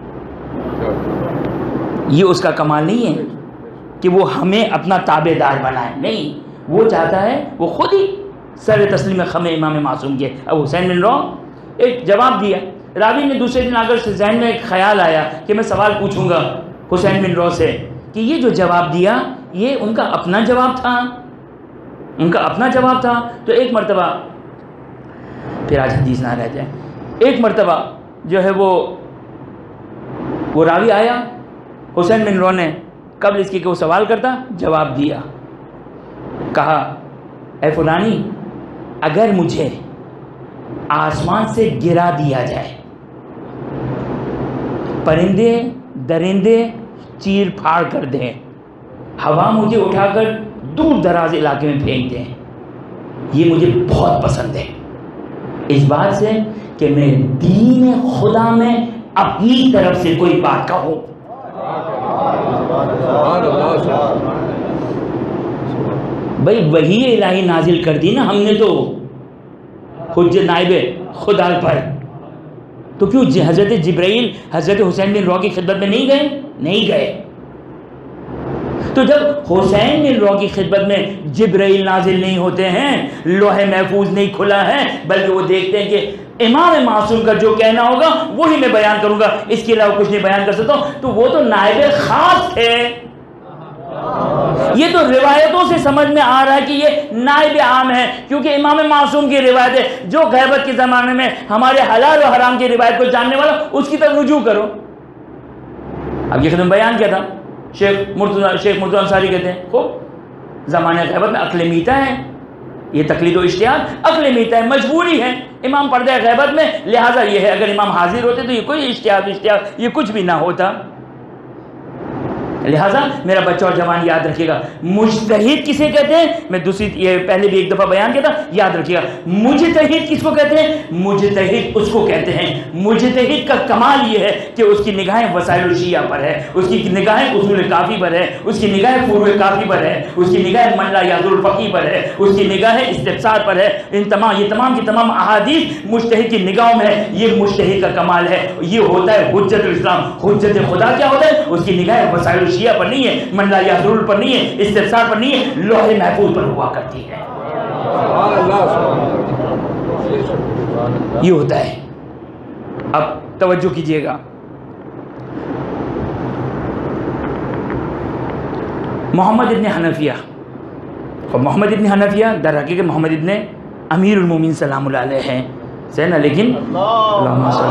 یہ اس کا کمال نہیں ہے کہ وہ ہمیں اپنا تابع دار بنائے. نہیں، وہ چاہتا ہے وہ خود ہی سر تسلیم خم امام معصوم کے. اب حسین بن رو ایک جواب دیا. راوی نے دوسرے دن اگر سے ذہن میں ایک خیال آیا کہ میں سوال پوچھوں گا حسین بن رو سے کہ یہ جو جواب دیا یہ ان کا اپنا جواب تھا، ان کا اپنا جواب تھا. تو ایک مرتبہ، پھر آج حدیث نہ رہ جائے، ایک مرتبہ جو ہے وہ وہ راوی آیا، حسین بن رو نے قبل اس کی کہ وہ سوال کرتا جواب دیا. کہا اے فلانی، اگر مجھے آسمان سے گرا دیا جائے، پرندے درندے چیر پھاڑ کر دیں، ہوا مجھے اٹھا کر دور دراز علاقے میں پھینک دیں، یہ مجھے بہت پسند ہے اس بات سے کہ میں دین خدا میں اپنی طرف سے کوئی بات کہوں. بھئی وحی الہی نازل کر دی نا ہم نے تو حجت نائب خدا پر، تو کیوں حضرت جبرائیل حضرت حسین بن رو کی خدمت میں نہیں گئے؟ نہیں گئے. تو جب حسین بن رو کی خدمت میں جبرائیل نازل نہیں ہوتے ہیں، لوح محفوظ نہیں کھلا ہے، بلکہ وہ دیکھتے ہیں کہ امام معصوم کا جو کہنا ہوگا وہی میں بیان کروں گا، اس کے علاوہ کچھ نہیں بیان کر سکتا ہوں، تو وہ تو نائب خاص تھے. یہ تو روایتوں سے سمجھ میں آ رہا ہے کہ یہ نائب عام ہے، کیونکہ امام معصوم کی روایت ہے. جو غیبت کے زمانے میں ہمارے حلال و حرام کی روایت کو جاننے والا اس کی طرف رجوع کرو. اب یہ خدمت بیان کیا تھا، شیخ مرتضی شیخ مرتضی انصاری کہتے ہیں خوب زمانہ غیبت میں عقل میتا ہے، یہ تقلید و اجتہاد عقل میتا ہے، مجبوری ہے. امام پردہ غیبت میں، لہٰذا یہ ہے اگر امام حاضر ہوتے تو یہ کوئی اجتہاد اجتہاد یہ کچھ بھی نہ ہوتا. لہٰذا میرا بچہ اور جوان یاد رکھیے گا، مجتہد کسے کہتے ہیں؟ میں دوسری یہ پہلے بھی ایک دفعہ بیان کیا تھا، یاد رکھیے گا. مجتہد کس کو کہتے ہیں؟ مجتہد اس کو کہتے ہیں، مجتہد کا کمال یہ ہے کہ اس کی نگاہیں وسائل الشیعہ پر ہے، اس کی نگاہیں اصول کافی پر ہے، اس کی نگاہیں فروع کافی پر ہے، اس کی نگاہیں من لا یعذر الفقیہ پر ہے، اس کی نگاہیں استفسار پر ہے. ان تمام یہ تمام کی تمام احادیث مجتہد کی نگاہوں میں ہے. یہ مجتہد کا کمال ہے، یہ ہوتا ہے حجت الاسلام. حجت خدا کیا ہوتا ہے؟ اس کی نگاہیں وسائل شیعہ پر نہیں ہے، من لا یعذر پر نہیں ہے، استفسار پر نہیں ہے، لوح محفوظ پر ہوا کرتی ہے. یہ ہوتا ہے. اب توجہ کیجئے گا، محمد ابن حنفیہ، محمد ابن حنفیہ در حقیقت محمد ابن امیر المومنین سلام اللہ علیہ ہیں سے نا، لیکن اللہم صلی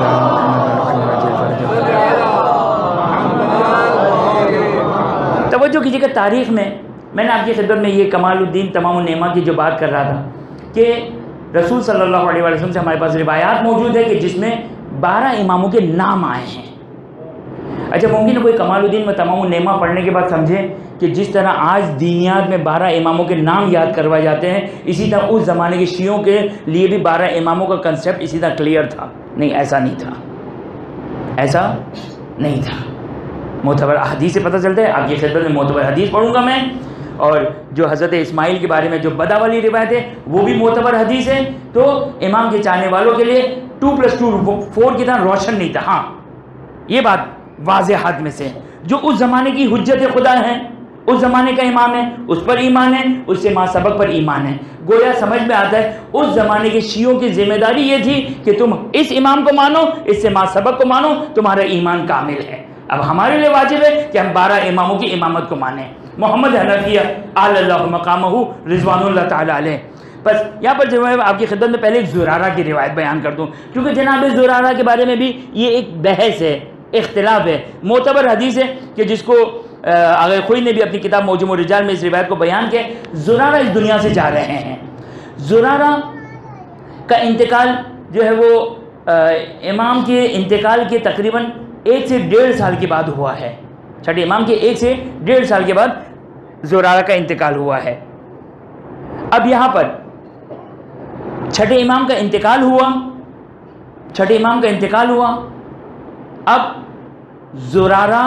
توجہ کیجیے کہ تاریخ میں میں نے آپ کی خدمت میں یہ کمال الدین تمام النعمہ کی جو بات کر رہا تھا کہ رسول صلی اللہ علیہ وسلم سے ہمارے پاس روایات موجود ہے کہ جس میں بارہ اماموں کے نام آئے ہیں. اچھا ممکن ہے کوئی کمال الدین میں تمام النعمہ پڑھنے کے بعد سمجھے کہ جس طرح آج دینیات میں بارہ اماموں کے نام یاد کروائے جاتے ہیں، اسی طرح اس زمانے کے شیعوں کے لیے بھی بارہ اماموں کا کنسیپٹ اسی طرح کلیئر تھا. نہیں، ایسا نہیں تھا، ایسا نہیں تھا. معتبر حدیث سے پتہ چلتا ہے. آپ کی خدمت میں معتبر حدیث پڑھوں گا میں، اور جو حضرت اسماعیل کے بارے میں جو بدا والی روایت ہے وہ بھی معتبر حدیث ہے. تو امام کے چاہنے والوں کے لیے ٹو پلس ٹو فور کی طرح روشن نہیں تھا. ہاں یہ بات واضح حد میں سے جو اس زمانے کی حجت خدا ہیں، اس زمانے کا امام ہے، اس پر ایمان ہے، اس سے ما سبق پر ایمان ہے۔ گویا سمجھ میں آتا ہے اس زمانے کے شیعوں کی ذمہ داری یہ تھی کہ تم اس امام کو مانو، اس سے ما سبق کو مانو، تمہارا ایمان کامل ہے۔ اب ہمارے لیے واجب ہے کہ ہم بارہ اماموں کی امامت کو مانیں۔ محمد حنفیہ اعلی اللہ مقامہ رضوان اللہ تعالی علیہ۔ بس یہاں پر جو ہے آپ کی خدمت میں پہلے ایک زرارہ کی روایت بیان کر دوں، کیونکہ جناب زرارہ کے بارے میں بھی یہ ایک بحث ہے، اختلاف ہے۔ معتبر حدیث ہے کہ جس کو آغا خوئی نے بھی اپنی کتاب موجم الرجال میں اس روایت کو بیان کیا، زرارہ اس دنیا سے جا رہے ہیں۔ زرارہ کا انتقال جو ہے وہ امام کے انتقال کے تقریباً ایک سے ڈیڑھ سال کے بعد ہوا ہے۔ چھٹے امام کے ایک سے ڈیڑھ سال کے بعد زرارہ کا انتقال ہوا ہے۔ اب یہاں پر چھٹے امام کا انتقال ہوا چھٹے امام کا انتقال ہوا اب زرارہ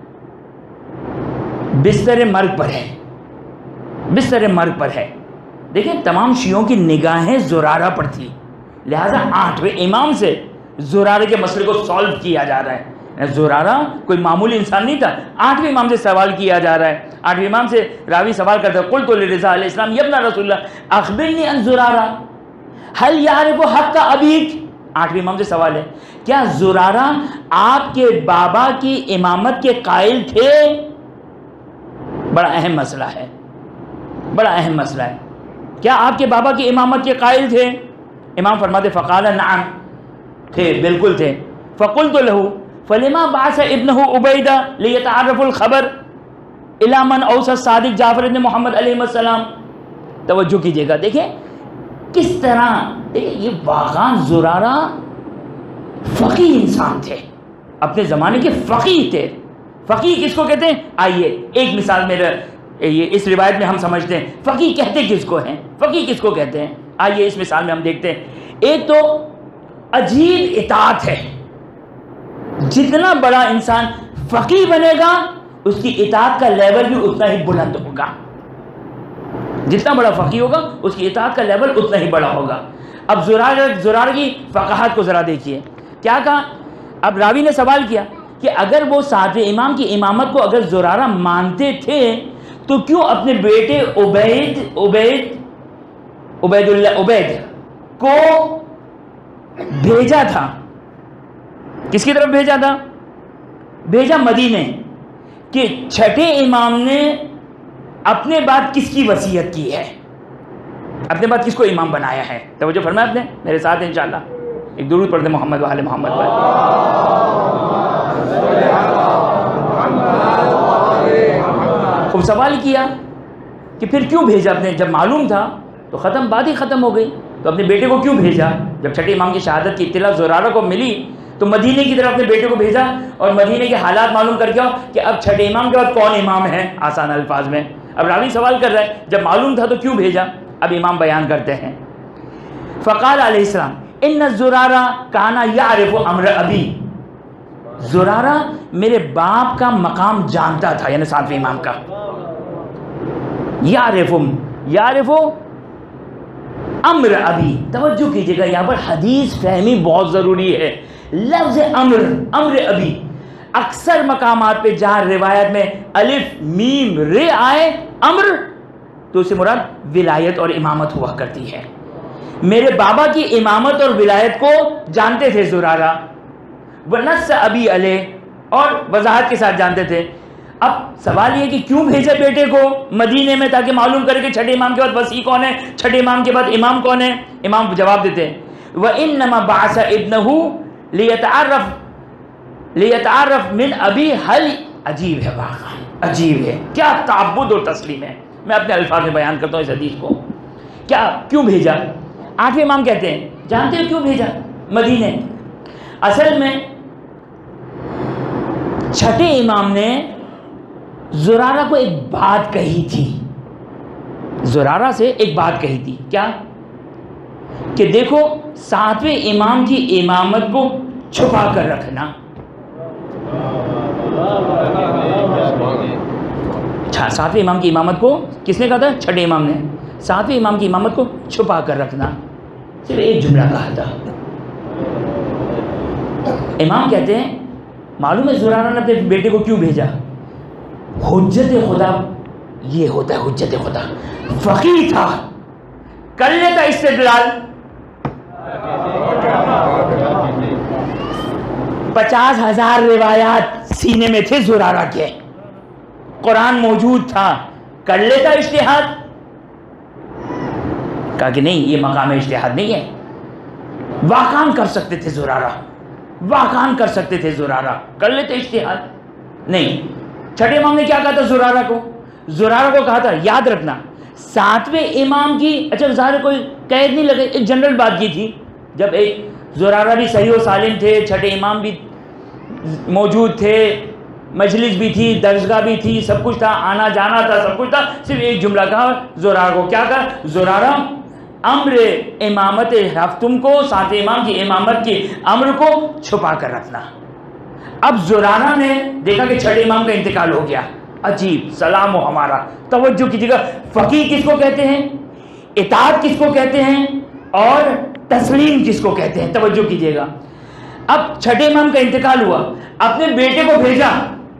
بستر مرگ پر ہے بستر مرگ پر ہے دیکھیں تمام شیعوں کی نگاہیں زرارہ پر تھی، لہٰذا آٹھویں امام سے زرارہ کے مسئلے کو سالو کیا جا رہا ہے۔ زرارہ کوئی معمولی انسان نہیں تھا، آٹھویں امام سے سوال کیا جا رہا ہے۔ آٹھویں امام سے راوی سوال کرتا ہے، قلت لرضا علیہ السلام یا ابن رسول اللہ اخبرنی عن زرارہ هل يعرف حق ابیک۔ آٹھویں امام سے سوال ہے، کیا زرارہ آپ کے بابا کی امامت کے قائل تھے؟ بڑا اہم مسئلہ ہے بڑا اہم مسئلہ ہے کیا آپ کے بابا کی امامت کے قائل تھے؟ امام فرماتے فقال نعم، تھے، بالکل تھے۔ فقلت له فلما بعث ابنه عبیدہ لیتعرف الخبر الی من اوصى الصادق جعفر بن محمد علیہ السلام۔ توجہ کیجئے گا، دیکھیں کس طرح، دیکھیں یہ واقعا زرارہ فقیہ انسان تھے، اپنے زمانے کے فقیہ تھے۔ فقیہ کس کو کہتے ہیں؟ آئیے ایک مثال میرا یہ اس روایت میں ہم سمجھتے ہیں فقیہ کہتے کس کو ہیں، فقیہ کس کو کہتے ہیں۔ آئیے اس مثال میں ہم دیکھتے ہیں، ایک تو عجیب اطاعت ہے، جتنا بڑا انسان فقیہ بنے گا اس کی اطاعت کا لیول بھی اتنا ہی بلند ہوگا، جتنا بڑا فقیہ ہوگا اس کی اطاعت کا لیول اتنا ہی بڑا ہوگا۔ اب زرارہ زرارہ کی فقاہت کو ذرا دیکھیے، کیا کہا؟ اب راوی نے سوال کیا کہ اگر وہ ساتویں امام کی امامت کو اگر زرارہ مانتے تھے تو کیوں اپنے بیٹے عبید عبید عبید اللہ عبید کو بھیجا تھا؟ کس کی طرف بھیجا تھا؟ بھیجا مدینے، کہ چھٹے امام نے اپنے بعد کس کی وصیت کی ہے، اپنے بعد کس کو امام بنایا ہے؟ توجہ فرمایا آپ نے میرے ساتھ انشاءاللہ ایک درود پڑھتے محمد وآل محمد وآل۔ خوب سوال کیا کہ پھر کیوں بھیجا اپنے، جب معلوم تھا تو ختم، بات ہی ختم ہو گئی، تو اپنے بیٹے کو کیوں بھیجا؟ جب چھٹے امام کی شہادت کی اطلاع زرارہ کو ملی تو مدینے کی طرف اپنے بیٹے کو بھیجا اور مدینے کے حالات معلوم کر کے کہ اب چھٹے امام کے بعد کون امام ہے، آسان الفاظ میں۔ اب راوی سوال کر رہا ہے جب معلوم تھا تو کیوں بھیجا؟ اب امام بیان کرتے ہیں، فقال علیہ السلام ان زرارہ کانا یعرف امر ابی، زرارہ میرے باپ کا مقام جانتا تھا، یعنی ساتویں امام کا۔ یعرف یعرف امر ابی، توجہ کیجئے گا یہاں پر حدیث فہمی بہت ضروری ہے۔ لفظ امر امر ابی اکثر مقامات پہ جہاں روایت میں الف میم ر آئے امر تو اسے مراد ولایت اور امامت ہوا کرتی ہے۔ میرے بابا کی امامت اور ولایت کو جانتے تھے زرارہ، ونص ابی علیہ، اور وضاحت کے ساتھ جانتے تھے۔ اب سوال یہ کہ کیوں بھیجا بیٹے کو مدینے میں تاکہ معلوم کرے کہ چھٹے امام کے بعد وصی کون ہے، چھٹے امام کے بعد امام کون ہے؟ امام جواب دیتے ہیں وَإِنَّمَا بَعَثَ ابْنَهُ لِيَتَعَرَّفْ لِيَتَعَرَّفْ مِنْ أَبِي حل۔ عجیب ہے، واقعا عجیب ہے، کیا تعبد اور تسلیم ہے۔ میں اپنے الفاظ میں بیان کرتا ہوں اس حدیث کو، کیا کیوں بھیجا؟ آٹھویں امام کہتے ہیں جانتے ہو کیوں بھیجا مدینے؟ اصل میں چھٹے امام نے زرارہ کو ایک بات کہی تھی، زرارہ سے ایک بات کہی تھی، کیا؟ کہ دیکھو ساتویں امام کی امامت کو چھپا کر رکھنا۔ ساتویں امام کی امامت کو کس نے کہا تھا؟ چھٹے امام نے۔ ساتویں امام کی امامت کو چھپا کر رکھنا، صرف ایک جملہ کہا تھا۔ امام کہتے ہیں معلوم ہے زرارہ نے اپنے بیٹے کو کیوں بھیجا؟ حجت خدا یہ ہوتا ہے، حجت خدا. فقیہ تھا، کر لیتا استدلال. پچاس ہزار روایات سینے میں تھے زرارہ کے، قرآن موجود تھا، کر لیتا اجتہاد. کہا کہ نہیں، یہ مقام اجتہاد نہیں ہے. واقعاً کر سکتے تھے زرارہ، واقعاً کر سکتے تھے زرارہ، کر لیتے اجتہاد. نہیں، چھٹے امام نے کیا کہا تھا زرارہ کو؟ زرارہ کو کہا تھا، یاد رکھنا، ساتویں امام کی، اچھا ظاہر کوئی قید نہیں لگے، ایک جنرل بات کی تھی. جب ایک زرارہ بھی صحیح و سالم تھے، چھٹے امام بھی موجود تھے، مجلس بھی تھی، درسگاہ بھی تھی، سب کچھ تھا، آنا جانا تھا، سب کچھ تھا. صرف ایک جملہ کہا زرارہ کو، کیا کہا؟ زرارہ امر امامت ہفتم کو، ساتویں امام کی امامت کی امر کو چھپا کر رکھنا. اب زرارہ نے دیکھا کہ چھٹے امام کا انتقال ہو گیا. عجیب، سلام و ہمارا. توجہ کیجیے گا، فقیہ کس کو کہتے ہیں، اطاعت کس کو کہتے ہیں، اور تسلیم کس کو کہتے ہیں. توجہ کیجیے گا. اب چھٹے امام کا انتقال ہوا، اپنے بیٹے کو بھیجا.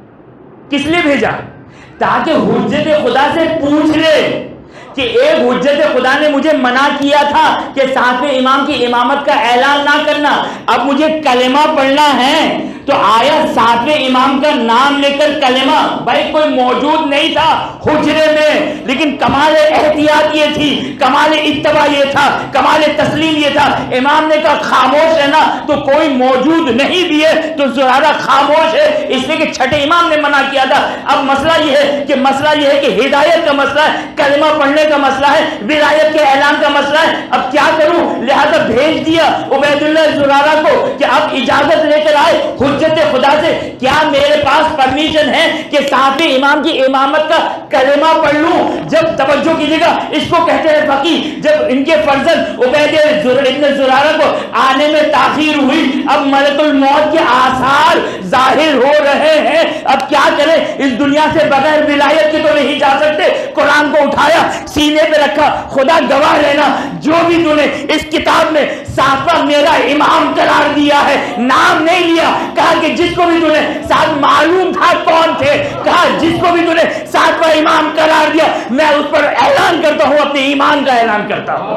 کس لیے بھیجا؟ تاکہ حجت خدا سے پوچھ لے کہ ایک حجت خدا نے مجھے منع کیا تھا کہ ساتویں امام کی امامت کا اعلان نہ کرنا، اب مجھے کلمہ پڑھنا ہے، تو آیا ساتویں امام کا نام لے کر کلمہ. بھائی کوئی موجود نہیں تھا حجرے میں، لیکن کمال احتیاط یہ تھی، کمال اتباع یہ تھا، کمال تسلیم یہ تھا. امام نے کہا خاموش رہنا، تو کوئی موجود نہیں بھی ہے تو زرارہ خاموش ہے، اس لیے کہ چھٹے امام نے منع کیا تھا. اب مسئلہ یہ ہے کہ مسئلہ یہ ہے کہ ہدایت کا مسئلہ ہے، کلمہ پڑھنے کا مسئلہ ہے، ولایت کے اعلان کا مسئلہ ہے. اب کیا کروں؟ لہذا بھیج دیا عبید اللہ زرارہ کو کہ اب اجازت لے کر آئے حجت خدا سے، کیا میرے پاس پرمیشن ہے کہ ساتویں امام کی امامت کا کلمہ پڑھ لوں؟ جب توجہ کیجیے گا، اس کو کہتے ہیں فقیہ. جب ان کے فرزند عبید ابن زرارہ کو آنے میں تاخیر ہوئی، اب ملک الموت کے آثار ظاہر ہو رہے ہیں. اب کیا کریں؟ اس دنیا سے بغیر ولایت کے تو نہیں جا سکتے. قرآن کو اٹھایا، سینے پہ رکھا، خدا گواہ رہنا، جو بھی تو نے اس کتاب میں ساتواں میرا امام قرار دیا ہے، نام نہیں لیا. کہا کہ جس کو بھی تو نے ساتھ معلوم تھا کون تھے، کہا جس کو بھی تو نے ساتواں امام قرار دیا، میں اس پر اعلان کرتا ہوں، اپنے ایمان کا اعلان کرتا ہوں.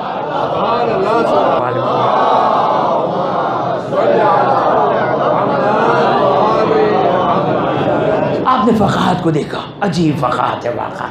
آپ نے فقاہت کو دیکھا، عجیب فقاہت ہے واقعا.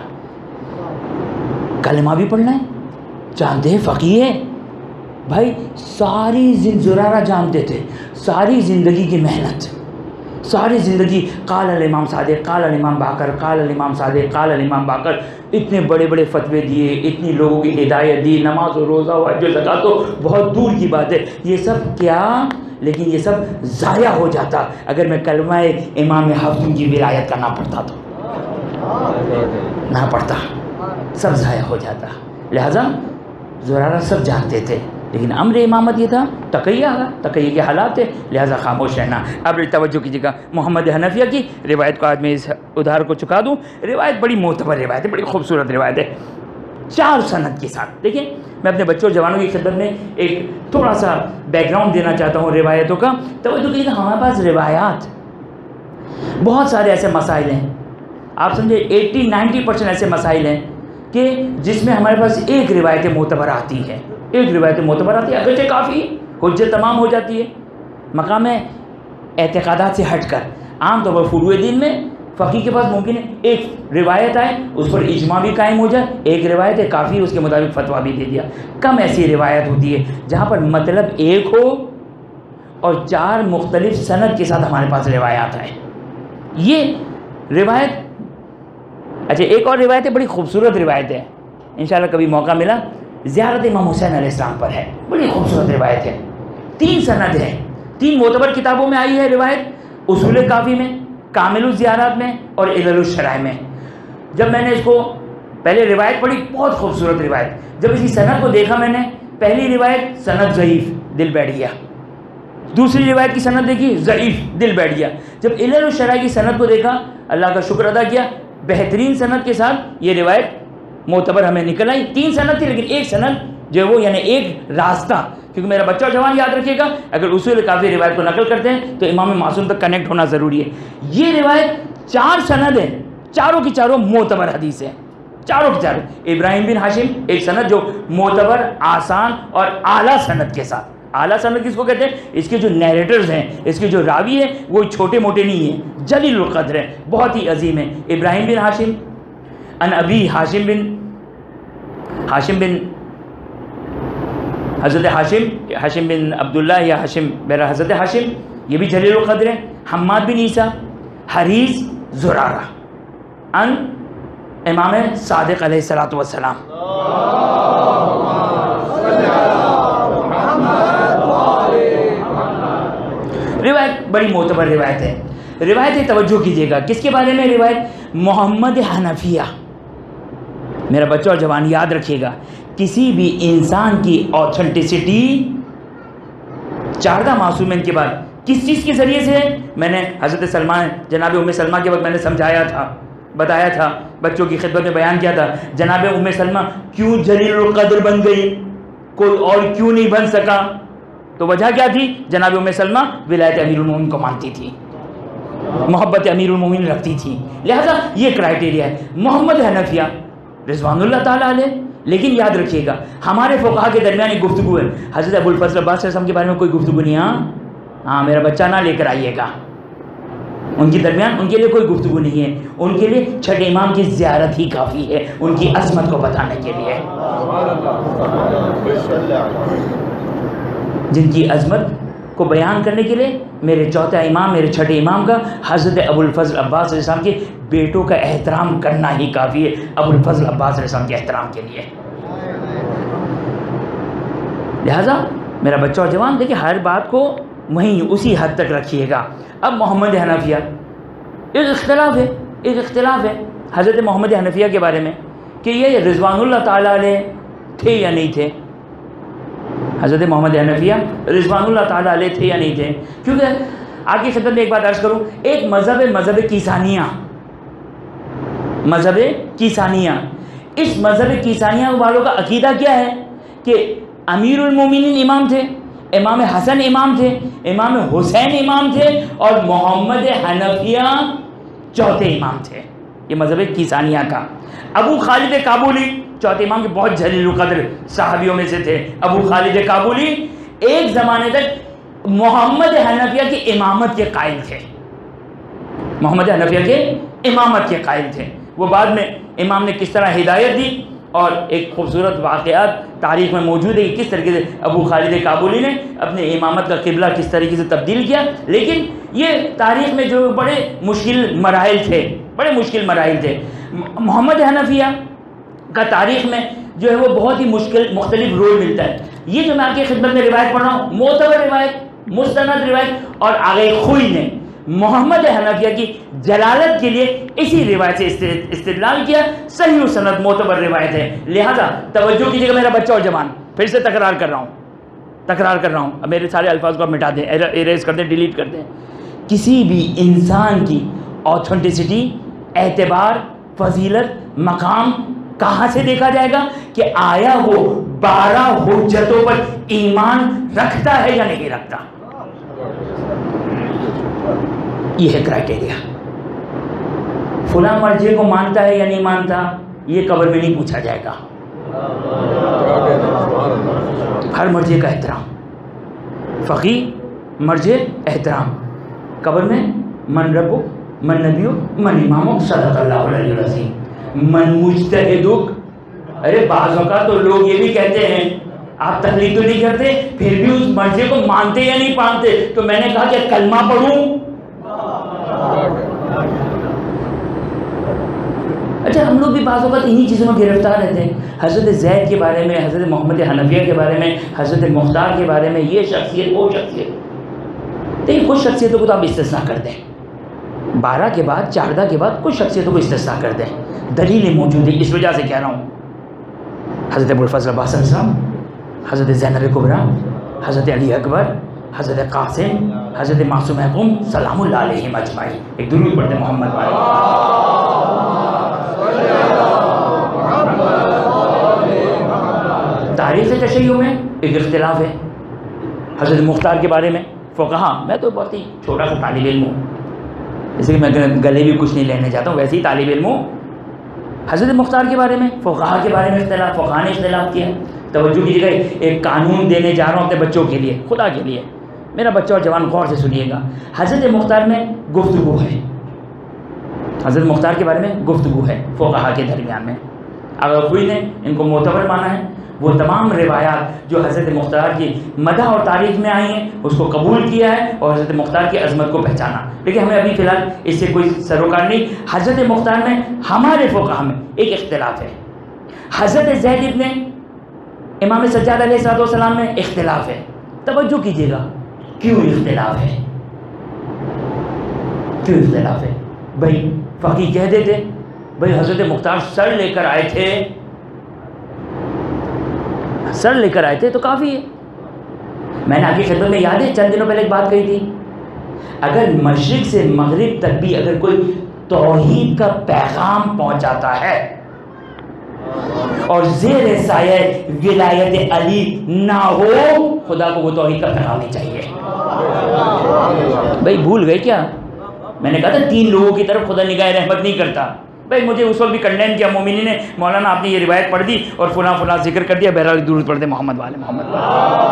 کلمہ بھی پڑھنا ہے، جانتے ہیں فقیہ ہے بھائی. ساری زرارہ جانتے تھے، ساری زندگی کی محنت، ساری زندگی قال الامام صادق، قال الامام باقر، قال الامام صادق، قال الامام باقر، اتنے بڑے بڑے فتوے دیے، اتنی لوگوں کی ہدایت دی، نماز و روزہ و حج و زکوٰۃ تو بہت دور کی بات ہے. یہ سب کیا؟ لیکن یہ سب ضائع ہو جاتا اگر میں کلمہ امام ہفتم کی ولایت کا نہ پڑھتا، تو نہ پڑھتا، سب ضائع ہو جاتا. لہذا زرارہ سب جانتے تھے، لیکن امر امامت یہ تھا، تقیہ تقیہ کے حالات تھے، لہذا خاموش رہنا. اب توجہ کیجیے گا، محمد حنفیہ کی روایت کو آج میں اس ادھار کو چکا دوں. روایت بڑی معتبر روایت ہے، بڑی خوبصورت روایت ہے، چار سند کے ساتھ. دیکھیں، میں اپنے بچوں اور جوانوں کی خدمت میں ایک تھوڑا سا بیک گراؤنڈ دینا چاہتا ہوں روایتوں کا. توجہ کیجیے گا، ہمارے پاس روایات بہت سارے ایسے مسائل ہیں، آپ سمجھے ایٹی نائنٹی پرسینٹ ایسے مسائل ہیں کہ جس میں ہمارے پاس ایک روایت معتبر آتی ہے، ایک روایت معتبر آتی ہے، اگرچہ کافی حجت تمام ہو جاتی ہے مقام اعتقادات سے ہٹ کر. عام طور پر فروع دین میں فقیہ کے پاس ممکن ہے ایک روایت آئے، اس پر اجماع بھی قائم ہو جائے، ایک روایت ہے کافی، اس کے مطابق فتویٰ بھی دے دیا. کم ایسی روایت ہوتی ہے جہاں پر مطلب ایک ہو اور چار مختلف سند کے ساتھ ہمارے پاس روایات آئے. یہ روایت، اچھا ایک اور روایت ہے، بڑی خوبصورت روایت ہے، انشاءاللہ کبھی موقع ملا، زیارت امام حسین علیہ السلام پر ہے، بڑی خوبصورت روایت ہے. تین سند ہیں، تین معتبر کتابوں میں آئی ہے روایت، اصول کافی میں، کامل الزیارات میں، اور علل الشرائع میں. جب میں نے اس کو پہلے روایت پڑھی، بہت خوبصورت روایت، جب اسی سند کو دیکھا میں نے، پہلی روایت سند ضعیف، دل بیٹھ گیا. دوسری روایت کی سند دیکھی، ضعیف، دل بیٹھ گیا. جب علل الشرائع کی سند کو دیکھا، اللہ کا شکر ادا کیا، بہترین سند کے ساتھ یہ روایت معتبر ہمیں نکل آئی. تین سند تھی لیکن ایک سند جو وہ یعنی ایک راستہ، کیونکہ میرا بچہ اور جوان یاد رکھیے گا، اگر اصول کافی روایت کو نقل کرتے ہیں تو امام معصوم تک کنیکٹ ہونا ضروری ہے. یہ روایت چار سند ہے، چاروں کی چاروں معتبر حدیث ہیں، چاروں کی چاروں۔ ابراہیم بن ہاشم ایک سند جو معتبر، آسان اور اعلیٰ سند کے ساتھ۔ اعلیٰ سند کس کو کہتے ہیں؟ اس کے جو نیریٹرز ہیں، اس کے جو راوی ہیں، وہ چھوٹے موٹے نہیں ہیں، جلیل القدر ہیں، بہت ہی عظیم ہیں۔ ابراہیم بن ہاشم ان ابی ہاشم بن ہاشم بن حضرت ہاشم ہاشم بن عبداللہ یا ہاشم بہرحال حضرت ہاشم، یہ بھی جلیل القدر ہیں۔ حماد بن عیسیٰ حریث زرارہ ان امام صادق علیہ الصلوۃ والسلام۔ روایت بڑی معتبر روایت ہے، روایت ہے، توجہ کیجیے گا، کس کے بارے میں روایت؟ محمد حنفیہ۔ میرا بچہ اور جوان یاد رکھیے گا، کسی بھی انسان کی آتھنٹسٹی چاردہ معصومین کے بعد کس چیز کے ذریعے سے ہے؟ میں نے حضرت سلمان جناب ام سلمہ کے وقت میں نے سمجھایا تھا، بتایا تھا، بچوں کی خدمت میں بیان کیا تھا، جناب ام سلمہ کیوں جلیل القدر بن گئی، کوئی اور کیوں نہیں بن سکا؟ تو وجہ کیا تھی؟ جناب ام سلمہ ولایت امیر المومنین کو مانتی تھی، محبت امیر المومنین رکھتی تھی، لہذا یہ کرائٹیریا ہے۔ محمد حنفیہ رضوان اللہ تعالیٰ علیہ، لیکن یاد رکھیے گا ہمارے فقہا کے درمیان ایک گفتگو ہے، حضرت ابو الفضل عباس علیہ السلام کے بارے میں کوئی گفتگو نہیں۔ ہاں ہاں میرا بچہ نہ لے کر آئیے گا، ان کے درمیان ان کے لیے کوئی گفتگو نہیں ہے، ان کے لیے چھٹے امام کی زیارت ہی کافی ہے ان کی عظمت کو بتانے کے لیے، جن کی عظمت کو بیان کرنے کے لیے میرے چوتھا امام، میرے چھٹے امام کا حضرت ابو الفضل عباس علیہ السلام کے بیٹوں کا احترام کرنا ہی کافی ہے ابو الفضل عباس علیہ السلام کے احترام کے لیے۔ لہذا میرا بچہ اور جوان دیکھیں ہر بات کو وہیں اسی حد تک رکھیے گا۔ اب محمد حنفیہ، ایک اختلاف ہے، ایک اختلاف ہے حضرت محمد حنفیہ کے بارے میں کہ یہ رضوان اللہ تعالیٰ علیہ تھے یا نہیں تھے۔ حضرت محمد حنفیہ رضوان اللہ تعالیٰ علیہ تھے یا نہیں تھے؟ کیونکہ آپ کی خدمت میں ایک بات عرض کروں، ایک مذہب ہے مذہب کیسانیہ، مذہب کیسانیہ، اس مذہب کیسانیہ والوں کا عقیدہ کیا ہے کہ امیر المومنین امام تھے، امام حسن امام تھے، امام حسین امام تھے، اور محمد حنفیہ چوتھے امام تھے۔ یہ مذہب کیسانیہ کا۔ ابو خالد کابلی چوتھے امام کے بہت جلیل القدر صحابیوں میں سے تھے۔ ابو خالد کابلی ایک زمانے تک محمد حنفیہ کی امامت کے قائل تھے، محمد حنفیہ کے امامت کے قائل تھے۔ وہ بعد میں امام نے کس طرح ہدایت دی اور ایک خوبصورت واقعات تاریخ میں موجود ہے کہ کس طریقے سے ابو خالد کابلی نے اپنے امامت کا قبلہ کس طریقے سے تبدیل کیا، لیکن یہ تاریخ میں جو بڑے مشکل مراحل تھے، بڑے مشکل مراحل تھے۔ محمد حنفیہ کا تاریخ میں جو ہے وہ بہت ہی مشکل مختلف رول ملتا ہے۔ یہ جو میں آپ کی خدمت میں روایت پڑھ رہا ہوں، معتبر روایت، مستند روایت، اور آگے خوئی نے محمد حنفیہ کی جلالت کے لیے اسی روایت سے استدلال کیا، صحیح و سند معتبر روایت ہے۔ لہذا توجہ کیجیے گا میرا بچہ اور جوان، پھر سے تکرار کر رہا ہوں تکرار کر رہا ہوں اب میرے سارے الفاظ کو آپ مٹا دیں، ایریز کر دیں، ڈیلیٹ کر دیں۔ کسی بھی انسان کی آتھنٹسٹی، اعتبار، فضیلت، مقام کہاں سے دیکھا جائے گا کہ آیا وہ بارہ حجتوں پر ایمان رکھتا ہے یا نہیں رکھتا۔ یہ ہے کرائٹیریا۔ فلاں مرجع کو مانتا ہے یا نہیں مانتا، یہ قبر میں نہیں پوچھا جائے گا۔ ہر مرجع کا احترام، فقیہ مرجع احترام، قبر میں من ربک، من نبیک، من امامک، صدق اللہ العلی العظیم، من مجتہدک۔ ارے بعض اوقات تو لوگ یہ بھی کہتے ہیں آپ تقلید تو نہیں کرتے پھر بھی اس مرجع کو مانتے یا نہیں مانتے، تو میں نے کہا کہ کلمہ پڑھوں۔ اچھا ہم لوگ بھی بعض اوقات انہی چیزوں میں گرفتار رہتے ہیں۔ حضرت زید کے بارے میں، حضرت محمد حنفیہ کے بارے میں، حضرت مختار کے بارے میں، یہ شخصیت وہ شخصیت، دیکھیں کچھ شخصیتوں کو تو آپ استثناء کر دیں، بارہ کے بعد، چاردہ کے بعد کچھ شخصیتوں کو استثناء کر دیں، دلیلیں موجود ہیں، اس وجہ سے کہہ رہا ہوں۔ حضرت ابو الفضل عباس علیہ السلام، حضرت زینب کبریٰ، حضرت علی اکبر، حضرت قاسم، حضرت معصوم محکوم، سلام اللہ علیہم اجمعین۔ ایک درود پڑھتے محمد والے۔ تاریخ تشیع میں ایک اختلاف ہے حضرت مختار کے بارے میں۔ فقہا، میں تو بہت ہی چھوٹا سا طالب علم ہوں، جیسے کہ میں گلے بھی کچھ نہیں لینے جاتا ہوں، ویسے ہی طالب علم ہوں۔ حضرت مختار کے بارے میں، فقہا کے بارے میں اختلاف، فقہا نے اختلاف کیا۔ توجہ کیجیے گا، ایک قانون دینے جا رہا ہوں اپنے بچوں کے لیے، خدا کے لیے، میرا بچہ اور جوان غور سے سنیے گا۔ حضرت مختار میں گفتگو ہے، حضرت مختار کے بارے میں گفتگو ہے فقہا کے درمیان میں۔ اگر کوئی نے ان کو معتبر مانا ہے، وہ تمام روایات جو حضرت مختار کی مدح اور تعریف میں آئی ہیں اس کو قبول کیا ہے اور حضرت مختار کی عظمت کو پہچانا۔ لیکن ہمیں ابھی فی الحال اس سے کوئی سروکار نہیں۔ حضرت مختار میں ہمارے فقہا میں ایک اختلاف ہے، حضرت زید ابن امام سجاد علیہ الصلوۃ والسلام میں اختلاف ہے۔ توجہ کیجیے گا، کیوں اختلاف ہے؟ کیوں اختلاف ہے؟ بھائی فقی کہہ دیتے بھائی حضرت مختار سر لے کر آئے تھے، سر لے کر آئے تھے تو کافی ہے۔ میں نے آپ کی خدمت میں یاد ہے چند دنوں پہلے ایک بات کہی تھی، اگر مشرق سے مغرب تک بھی اگر کوئی توحید کا پیغام پہنچاتا ہے اور زیر سایہ ولایت علی نہ ہو، خدا کو وہ توحید کا پیغام نہیں چاہیے۔ بھائی بھول گئے کیا؟ میں نے کہا تھا تین لوگوں کی طرف خدا نگاہ رحمت نہیں کرتا۔ بھائی مجھے اس وقت بھی کنڈیم کیا مومنین نے، مولانا آپ نے یہ روایت پڑھ دی اور فلاں فلاں ذکر کر دیا، بہرحال درود پڑھ دے محمد والے محمد والے۔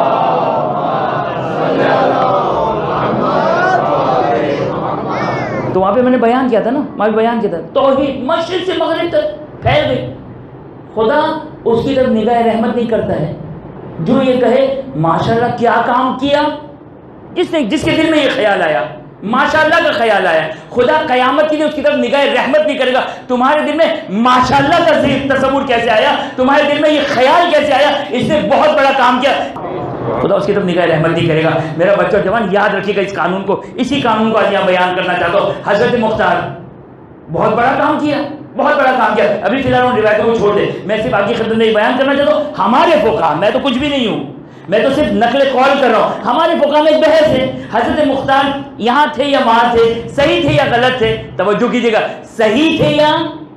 تو وہاں پہ میں نے بیان کیا تھا نا، وہاں پہ بیان کیا تھا توحید مشرق سے مغرب تک پھیل گئی، خدا اس کی طرف نگاہ رحمت نہیں کرتا ہے۔ جو یہ کہے ماشاءاللہ کیا کام کیا، جس نے جس کے دل میں یہ خیال آیا، ماشاءاللہ کا خیال آیا، خدا قیامت کے لیے اس کی طرف نگاہ رحمت نہیں کرے گا۔ تمہارے دل میں ماشاءاللہ کا تصور کیسے آیا، تمہارے دل میں یہ خیال کیسے آیا، اس نے بہت بڑا کام کیا، خدا اس کی طرف نگاہ رحمت نہیں کرے گا۔ میرا بچہ جوان یاد رکھیے گا اس قانون کو، اسی قانون کو آج یہاں بیان کرنا چاہتا ہوں۔ حضرت مختار بہت بڑا کام کیا، بہت بڑا کام کیا۔ ابھی فی الحال ان روایتوں کو چھوڑ دے، میں صرف آپ کی خدمت میں بیان کرنا چاہتا ہوں ہمارے فقہا، میں تو کچھ بھی نہیں ہوں، میں تو صرف نقل قول کر رہا ہوں، ہمارے فقہا میں ایک بحث ہے، حضرت مختار یہاں تھے یا وہاں تھے، صحیح تھے یا غلط تھے۔ توجہ کیجیے گا، صحیح تھے یا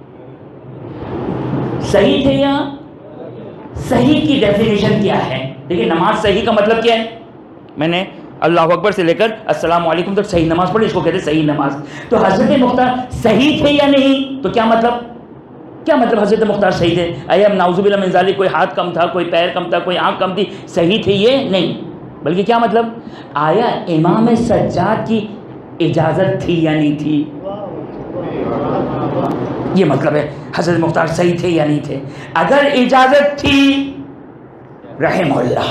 صحیح تھے یا صحیح کی ڈیفینیشن کیا ہے؟ دیکھیں نماز صحیح کا مطلب کیا ہے؟ میں نے اللہ اکبر سے لے کر السلام علیکم تک صحیح نماز پڑھی، اس کو کہتے ہیں صحیح نماز۔ تو حضرت مختار صحیح تھے یا نہیں؟ تو کیا مطلب کیا مطلب حضرت مختار صحیح تھے؟ اے ہم نعوذ باللہ من ذالک، کوئی ہاتھ کم تھا، کوئی پیر کم تھا، کوئی آنکھ کم تھی، صحیح تھے یہ نہیں، بلکہ کیا مطلب آیا امام سجاد کی اجازت تھی یا نہیں تھی، یہ مطلب ہے حضرت مختار صحیح تھے یا نہیں تھے۔ اگر اجازت تھی رحم اللہ،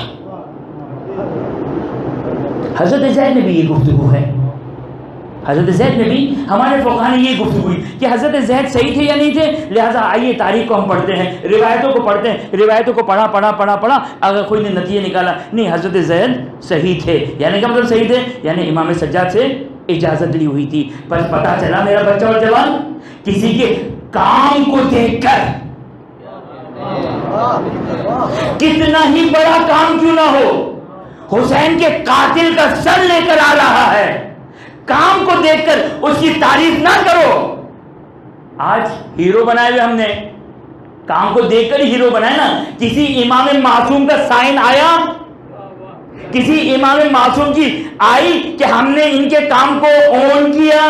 حضرت زید میں بھی یہ گفتگو ہے، حضرت زید میں بھی ہمارے فقہا نے یہ گفتگو ہوئی کہ حضرت زید صحیح تھے یا نہیں تھے۔ لہٰذا آئیے تاریخ کو ہم پڑھتے ہیں، روایتوں کو پڑھتے ہیں، روایتوں کو پڑھا پڑھا پڑھا پڑھا اگر کوئی نے نتیجہ نکالا نہیں حضرت زید صحیح تھے، یعنی کیا مطلب صحیح تھے؟ یعنی امام سجاد سے اجازت لی ہوئی تھی۔ پر پتہ چلا میرا بچہ اور جوان، کسی کے کام کو دیکھ کر کتنا ہی بڑا کام کیوں نہ ہو، حسین کے قاتل کا سر لے کر آ رہا ہے، کام کو دیکھ کر اس کی تعریف نہ کرو۔ آج ہیرو بنائے ہوئے ہم نے، کام کو دیکھ کر ہی ہیرو بنائے نا۔ کسی امام معصوم کا سائن آیا، کسی امام معصوم کی آئی کہ ہم نے ان کے کام کو اون کیا،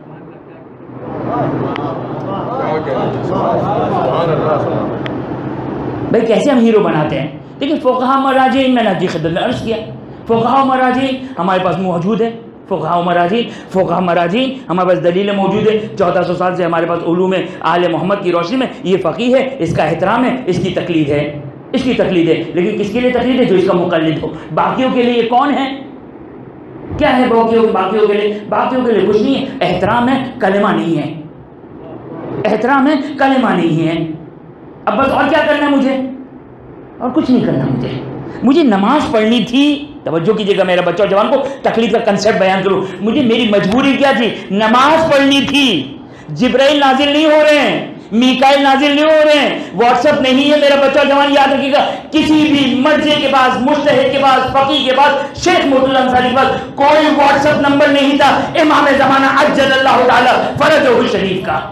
بھائی کیسے ہم ہیرو بناتے ہیں؟ دیکھیں فقہا مراجع میں نے آپ کی خدمت میں عرض کیا، فقہا مراجع ہمارے پاس موجود ہے، فقہا مراجع فقہا مراجع ہمارے پاس دلیل موجود ہے، چودہ سو سال سے ہمارے پاس علوم آل محمد کی روشنی میں یہ فقیہ ہے، اس کا احترام ہے، اس کی تقلید ہے، اس کی تقلید ہے۔ لیکن کس کے لیے تقلید ہے؟ جو اس کا مقلد ہو۔ باقیوں کے لیے یہ کون ہے؟ کیا ہے باقیوں باقیوں کے لیے؟ باقیوں کے لیے کچھ نہیں ہے، احترام ہے، کلمہ نہیں ہے، احترام ہے، کلمہ نہیں ہے۔ اب بس اور کیا کرنا ہے مجھے؟ اور کچھ نہیں کرنا مجھے، مجھے نماز پڑھنی تھی۔ توجہ کیجیے گا میرا بچہ اور جوان کو تقلید کا کنسیپٹ بیان کروں، مجھے میری مجبوری کیا تھی؟ نماز پڑھنی تھی۔ جبرائیل نازل نہیں ہو رہے ہیں، میکائیل نازل نہیں ہو رہے ہیں، واٹس ایپ نہیں ہے میرا بچہ اور جوان یاد رکھیے گا۔ کسی بھی مرجع کے پاس، مجتہد کے پاس، فقیہ کے پاس، شیخ مرتضی انصاری کے پاس کوئی واٹس ایپ نمبر نہیں تھا امام زمانہ عجل اللہ تعالی فرجہ الشریف کا۔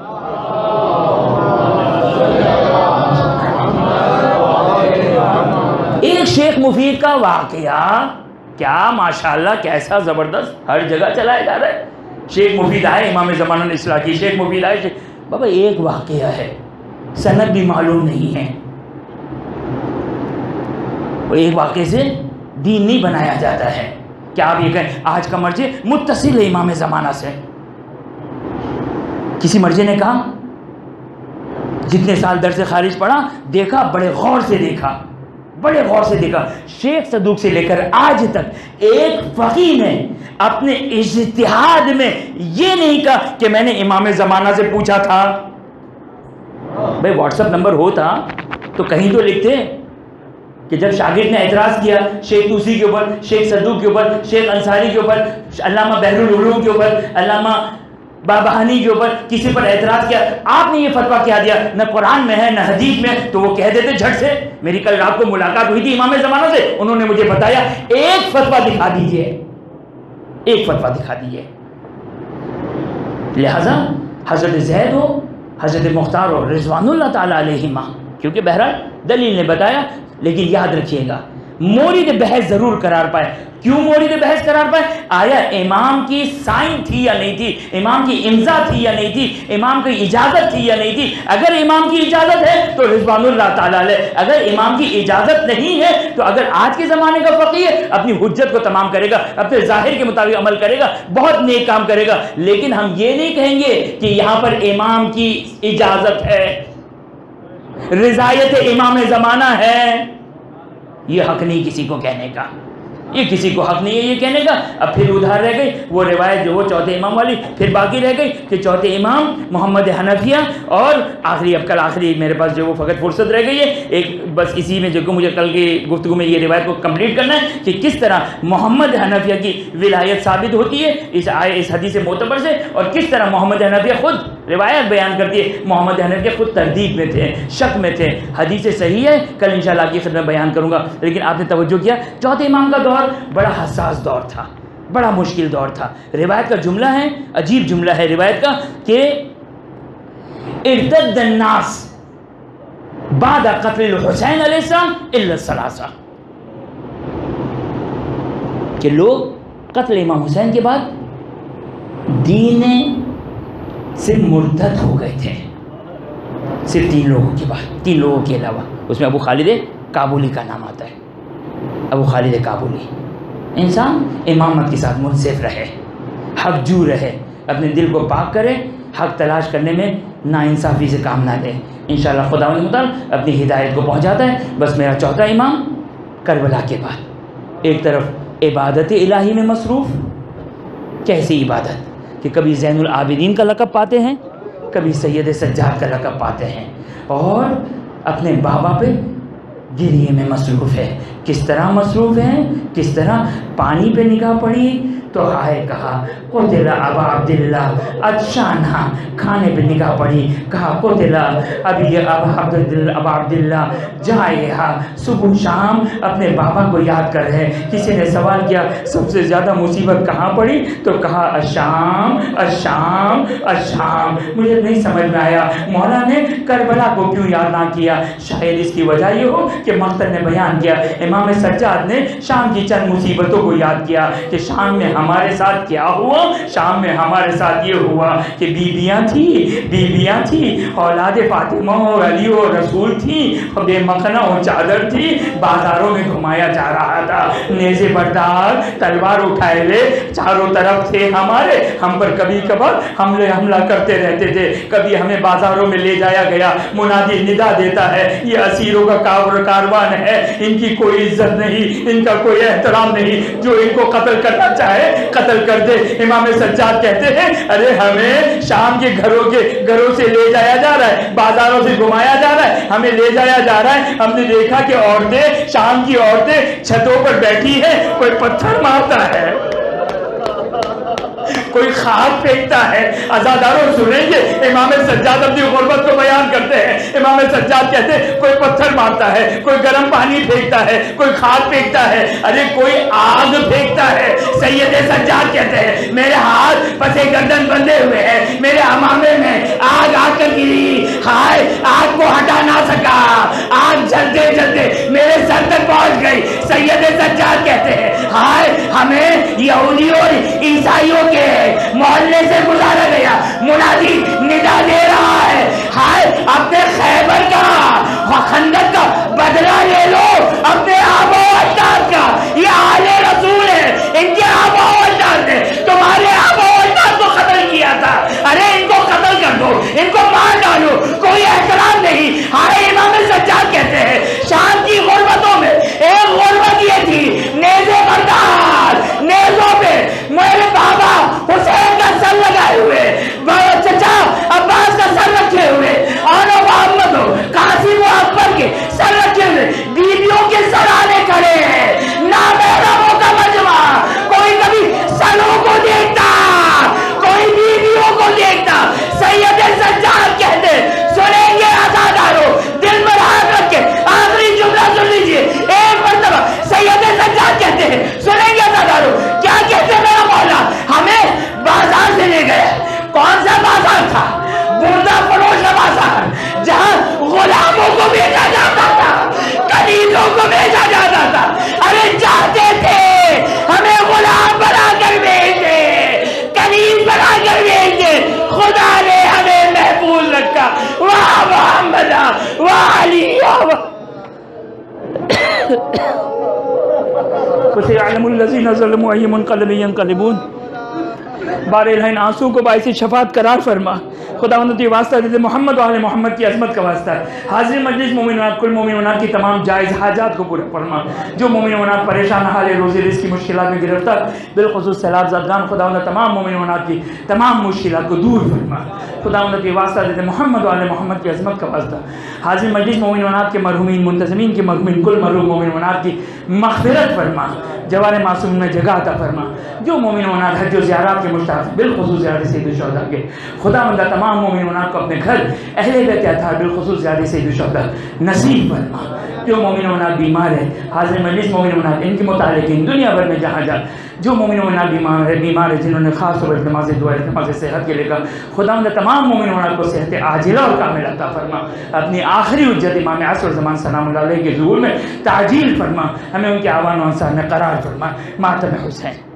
ایک شیخ مفید کا واقعہ، کیا ماشاءاللہ کیسا زبردست، ہر جگہ چلایا جا رہا ہے۔ شیخ مفید آئے، امام زمانہ نے اصلاح کی، شیخ مفید آئے، شیخ بابا ایک واقعہ ہے، سند بھی معلوم نہیں ہے، وہ ایک واقعے سے دین نہیں بنایا جاتا ہے کہ آپ یہ کہیں آج کا مرجع متصل ہے امام زمانہ سے۔ کسی مرجع نے کہا، جتنے سال درس خارج پڑھا، دیکھا، بڑے غور سے دیکھا، بڑے غور سے دیکھا، شیخ صدوق سے لے کر آج تک ایک فقیہ نے اپنے اجتہاد میں یہ نہیں کہا کہ میں نے امام زمانہ سے پوچھا تھا۔ بھئی واٹس اپ نمبر ہوتا تو کہیں تو لکھتے کہ جب شاگرد نے اعتراض کیا شیخ توسی کے اوپر، شیخ صدوق کے اوپر، شیخ انصاری کے اوپر، علامہ بحر العلوم کے اوپر، علامہ بابہانی کے اوپر کسی پر اعتراض کیا، آپ نے یہ فتویٰ کیا دیا، نہ قرآن میں ہے نہ حدیث میں، تو وہ کہہ دیتے جھٹ سے۔ میری کل رات کو ملاقات ہوئی تھی امام زمانہ سے، انہوں نے مجھے بتایا ایک فتویٰ دکھا دیجئے، ایک فتویٰ دکھا دیجئے۔ لہذا حضرت زید ہو، حضرت مختار ہو رضوان اللہ تعالیٰ علیہما، کیونکہ بہرحال دلیل نے بتایا، لیکن یاد رکھیے گا مورد بحث ضرور قرار پائے۔ کیوں مورد بحث قرار پائے؟ آیا امام کی سائن تھی یا نہیں تھی، امام کی امضا تھی یا نہیں تھی، امام کی اجازت تھی یا نہیں تھی؟ اگر امام کی اجازت ہے تو رضوان اللہ تعالیٰ علیہ، اگر امام کی اجازت نہیں ہے تو اگر آج کے زمانے کا فقیہ ہے اپنی حجت کو تمام کرے گا، اپنے ظاہر کے مطابق عمل کرے گا، بہت نیک کام کرے گا، لیکن ہم یہ نہیں کہیں گے کہ یہاں پر امام کی اجازت ہے، رضایت امام زمانہ ہے، یہ حق نہیں کسی کو کہنے کا، یہ کسی کو حق نہیں ہے یہ کہنے کا۔ اب پھر ادھر رہ گئی وہ روایت جو وہ چوتھے امام والی، پھر باقی رہ گئی کہ چوتھے امام محمد حنفیہ، اور آخری اب کل آخری میرے پاس جو وہ فقط فرصت رہ گئی ہے ایک، بس اسی میں جو کہ مجھے کل کی گفتگو میں یہ روایت کو کمپلیٹ کرنا ہے کہ کس طرح محمد حنفیہ کی ولایت ثابت ہوتی ہے اس آئے اس حدیث معتبر سے، اور کس طرح محمد حنفیہ خود روایت بیان کرتی ہے محمد حنفیہ خود تردید میں تھے، شک میں تھے۔ حدیث صحیح ہے، کل انشاءاللہ آپ کی خدمت بیان کروں گا، لیکن آپ نے توجہ کیا چوتھے امام کا دور بڑا حساس دور تھا، بڑا مشکل دور تھا۔ روایت کا جملہ ہے، عجیب جملہ ہے روایت کا کہ ارتد الناس بعد قتل الحسین علیہ السلام الا الثلاثہ، کہ لوگ قتل امام حسین کے بعد دین سے مرتد ہو گئے تھے، صرف تین لوگوں کے بعد، تین لوگوں کے علاوہ۔ اس میں ابو خالد کابلی کا نام آتا ہے، ابو خالد کابلی۔ انسان امامت کے ساتھ منصف رہے، حق جو رہے، اپنے دل کو پاک کرے، حق تلاش کرنے میں ناانصافی سے کام نہ لے، انشاءاللہ خداوند مطلب اپنی ہدایت کو پہنچاتا ہے۔ بس میرا چوتھا امام کربلا کے بعد ایک طرف عبادت الہی میں مصروف، کیسی عبادت کہ کبھی زین العابدین کا لقب پاتے ہیں، کبھی سید سجاد کا لقب پاتے ہیں، اور اپنے بابا پہ گریے میں مصروف ہے۔ کس طرح مصروف ہیں؟ کس طرح پانی پہ نگاہ پڑی تو ہائے کہا قتل ابا عبداللہ اجشانہ، کھانے پہ نگاہ پڑی کہا قتل ابی ابا عبداللہ جائحہ۔ صبح شام اپنے بابا کو یاد کر رہے۔ کسی نے سوال کیا سب سے زیادہ مصیبت کہاں پڑی تو کہا الشام الشام الشام۔ مجھے نہیں سمجھ میں آیا مولا نے کربلا کو کیوں یاد نہ کیا؟ شاید اس کی وجہ یہ ہو کہ مقتل نے بیان کیا، امام سجاد نے شام کی چند مصیبتوں کو یاد کیا کہ شام میں ہمارے ساتھ کیا ہوا۔ شام میں ہمارے ساتھ یہ ہوا کہ بیویاں تھی بیویاں تھی اولاد فاطمہ اور علی اور رسول تھی، بے مخنہ اور چادر تھی، بازاروں میں گھمایا جا رہا تھا، نیزے بردار تلوار اٹھائے لے چاروں طرف تھے ہمارے، ہم پر کبھی کبھار حملے حملہ کرتے رہتے تھے، کبھی ہمیں بازاروں میں لے جایا گیا، منادی ندا دیتا ہے یہ اسیروں کا کاروان ہے، ان کی کوئی عزت نہیں، ان کا کوئی احترام نہیں، جو ان کو قتل کرنا چاہے قتل کر دے۔ امام سجاد کہتے ہیں ارے ہمیں شام کے گھروں کے گھروں سے لے جایا جا رہا ہے، بازاروں سے گھمایا جا رہا ہے، ہمیں لے جایا جا رہا ہے، ہم نے دیکھا کہ عورتیں شام کی عورتیں چھتوں پر بیٹھی ہیں، کوئی پتھر مارتا ہے، کوئی خاک پھینکتا ہے۔ عزاداروں سنیں گے امام سجاد اپنی غربت کو بیان کرتے ہیں، امام سجاد کہتے ہیں کوئی پتھر مارتا ہے، کوئی گرم پانی پھینکتا ہے، کوئی خاک پھینکتا ہے، ارے کوئی آگ پھینکتا ہے۔ سید سجاد کہتے ہیں میرے ہاتھ پسے گردن بندھے ہوئے ہیں، میرے امامے میں آگ آ کر گری، ہائے آگ کو ہٹا نہ سکا، آگ جلتے جلتے میرے سر تک پہنچ گئی۔ سید سجاد کہتے ہیں ہائے ہمیں یہودیوں اور عیسائیوں کے محلے سے گزارا گیا، منادی ندا دے رہا ہے، ہائے اپنے خیبر کا خندق کا بدلہ لے لو، اپنے آبا و اجداد کا۔ یہ آل رسول ہے، ان کے آبا و اجداد نے تمہارے آبا و اجداد کو قتل کیا تھا، ارے ان کو قتل کر دو، ان کو مار ڈالو، کوئی احترام نہیں۔ ہائے امام سجاد کہتے ہیں شام کی غربتوں میں ایک غربت یہ تھی، نیزے بردار، نیزوں پہ میرے بابا حسین کا سر لگائے ہوئے، چچا عباس کا سر رکھے ہوئے، اور محمد ہو قاسم و اکبر کے سر رکھے ہوئے، بیویوں کے سرانے کھڑے ہیں، نامحرموں کا مجمع، کوئی کبھی سروں کو دیکھتا، کوئی بیویوں کو دیکھتا۔ سید سجاد کہتے سنیں گے عزادارو، دل پر ہاتھ رکھ کے آخری جملہ سن لیجئے ایک مرتبہ۔ سید سجاد کہتے ہیں سنیں گے عزادارو، کیا کہتے ہیں میرا مولا؟ ہمیں بازار سے لے گئے، کون سا بازار تھا؟ بردہ فروش کا بازار، جہاں غلاموں کو بیچا جاتا تھا، کنیزوں کو بیچا جاتا تھا۔ ارے چاہتے تھے ہمیں غلام بنا کر بیچ دے، کنیز بنا کر بیچ دے، خدا نے ہمیں محفوظ رکھا۔ واہ محمد واہ علی فسيعلم الذين ظلموا أي منقلب ينقلبون۔ بارے ان آنسوں کو باعث شفاعت قرار فرما، خدا مند یہ واسطہ دیتے محمد و آل محمد کی عظمت کا واسطہ ہے۔ حاضر مجلس مومنات کل مومنات کی تمام جائز حاجات کو پورا فرما، جو مومنات پریشان حال روزی رزق کی مشکلات میں گرفتار، بالخصوص سیلاب زدگان، خدا مند تمام مومنات کی تمام مشکلات کو دور فرما، خدا مند یہ واسطہ دیتے محمد و آل محمد کی عظمت کا واسطہ۔ حاضر مجلس مومنات کے مرحومین منتظمین کے مرحومین کل مرحوم مومنات کی مغفرت فرما، جوار معصوم میں جگہ عطا فرما، جو مومنات حج و زیارات کے مشتاق بالخصوص زیارت سید الشہداء کے، خدا مندہ تمام مومنات کو اپنے گھر اہل بیت اطہار بالخصوص زیارت سید الشہداء نصیب فرما۔ جو مومنات بیمار ہیں، حاضر مجلس مومنات ان کے متعلقین دنیا بھر میں جہاں جہاں جو مومنات بیمار ہے بیمار ہے جنہوں نے خاص طور پر نماز دعا نماز صحت کے لے کر، خدا مندہ تمام مومنات کو صحت عاجلہ اور کاملہ عطا فرما، اپنی آخری حجت امام عصر زمان سلام اللہ علیہ کے ظہور میں تعجیل فرما، ہمیں ان کے آوان و انصار میں قرار فرما۔ ماتم حسین۔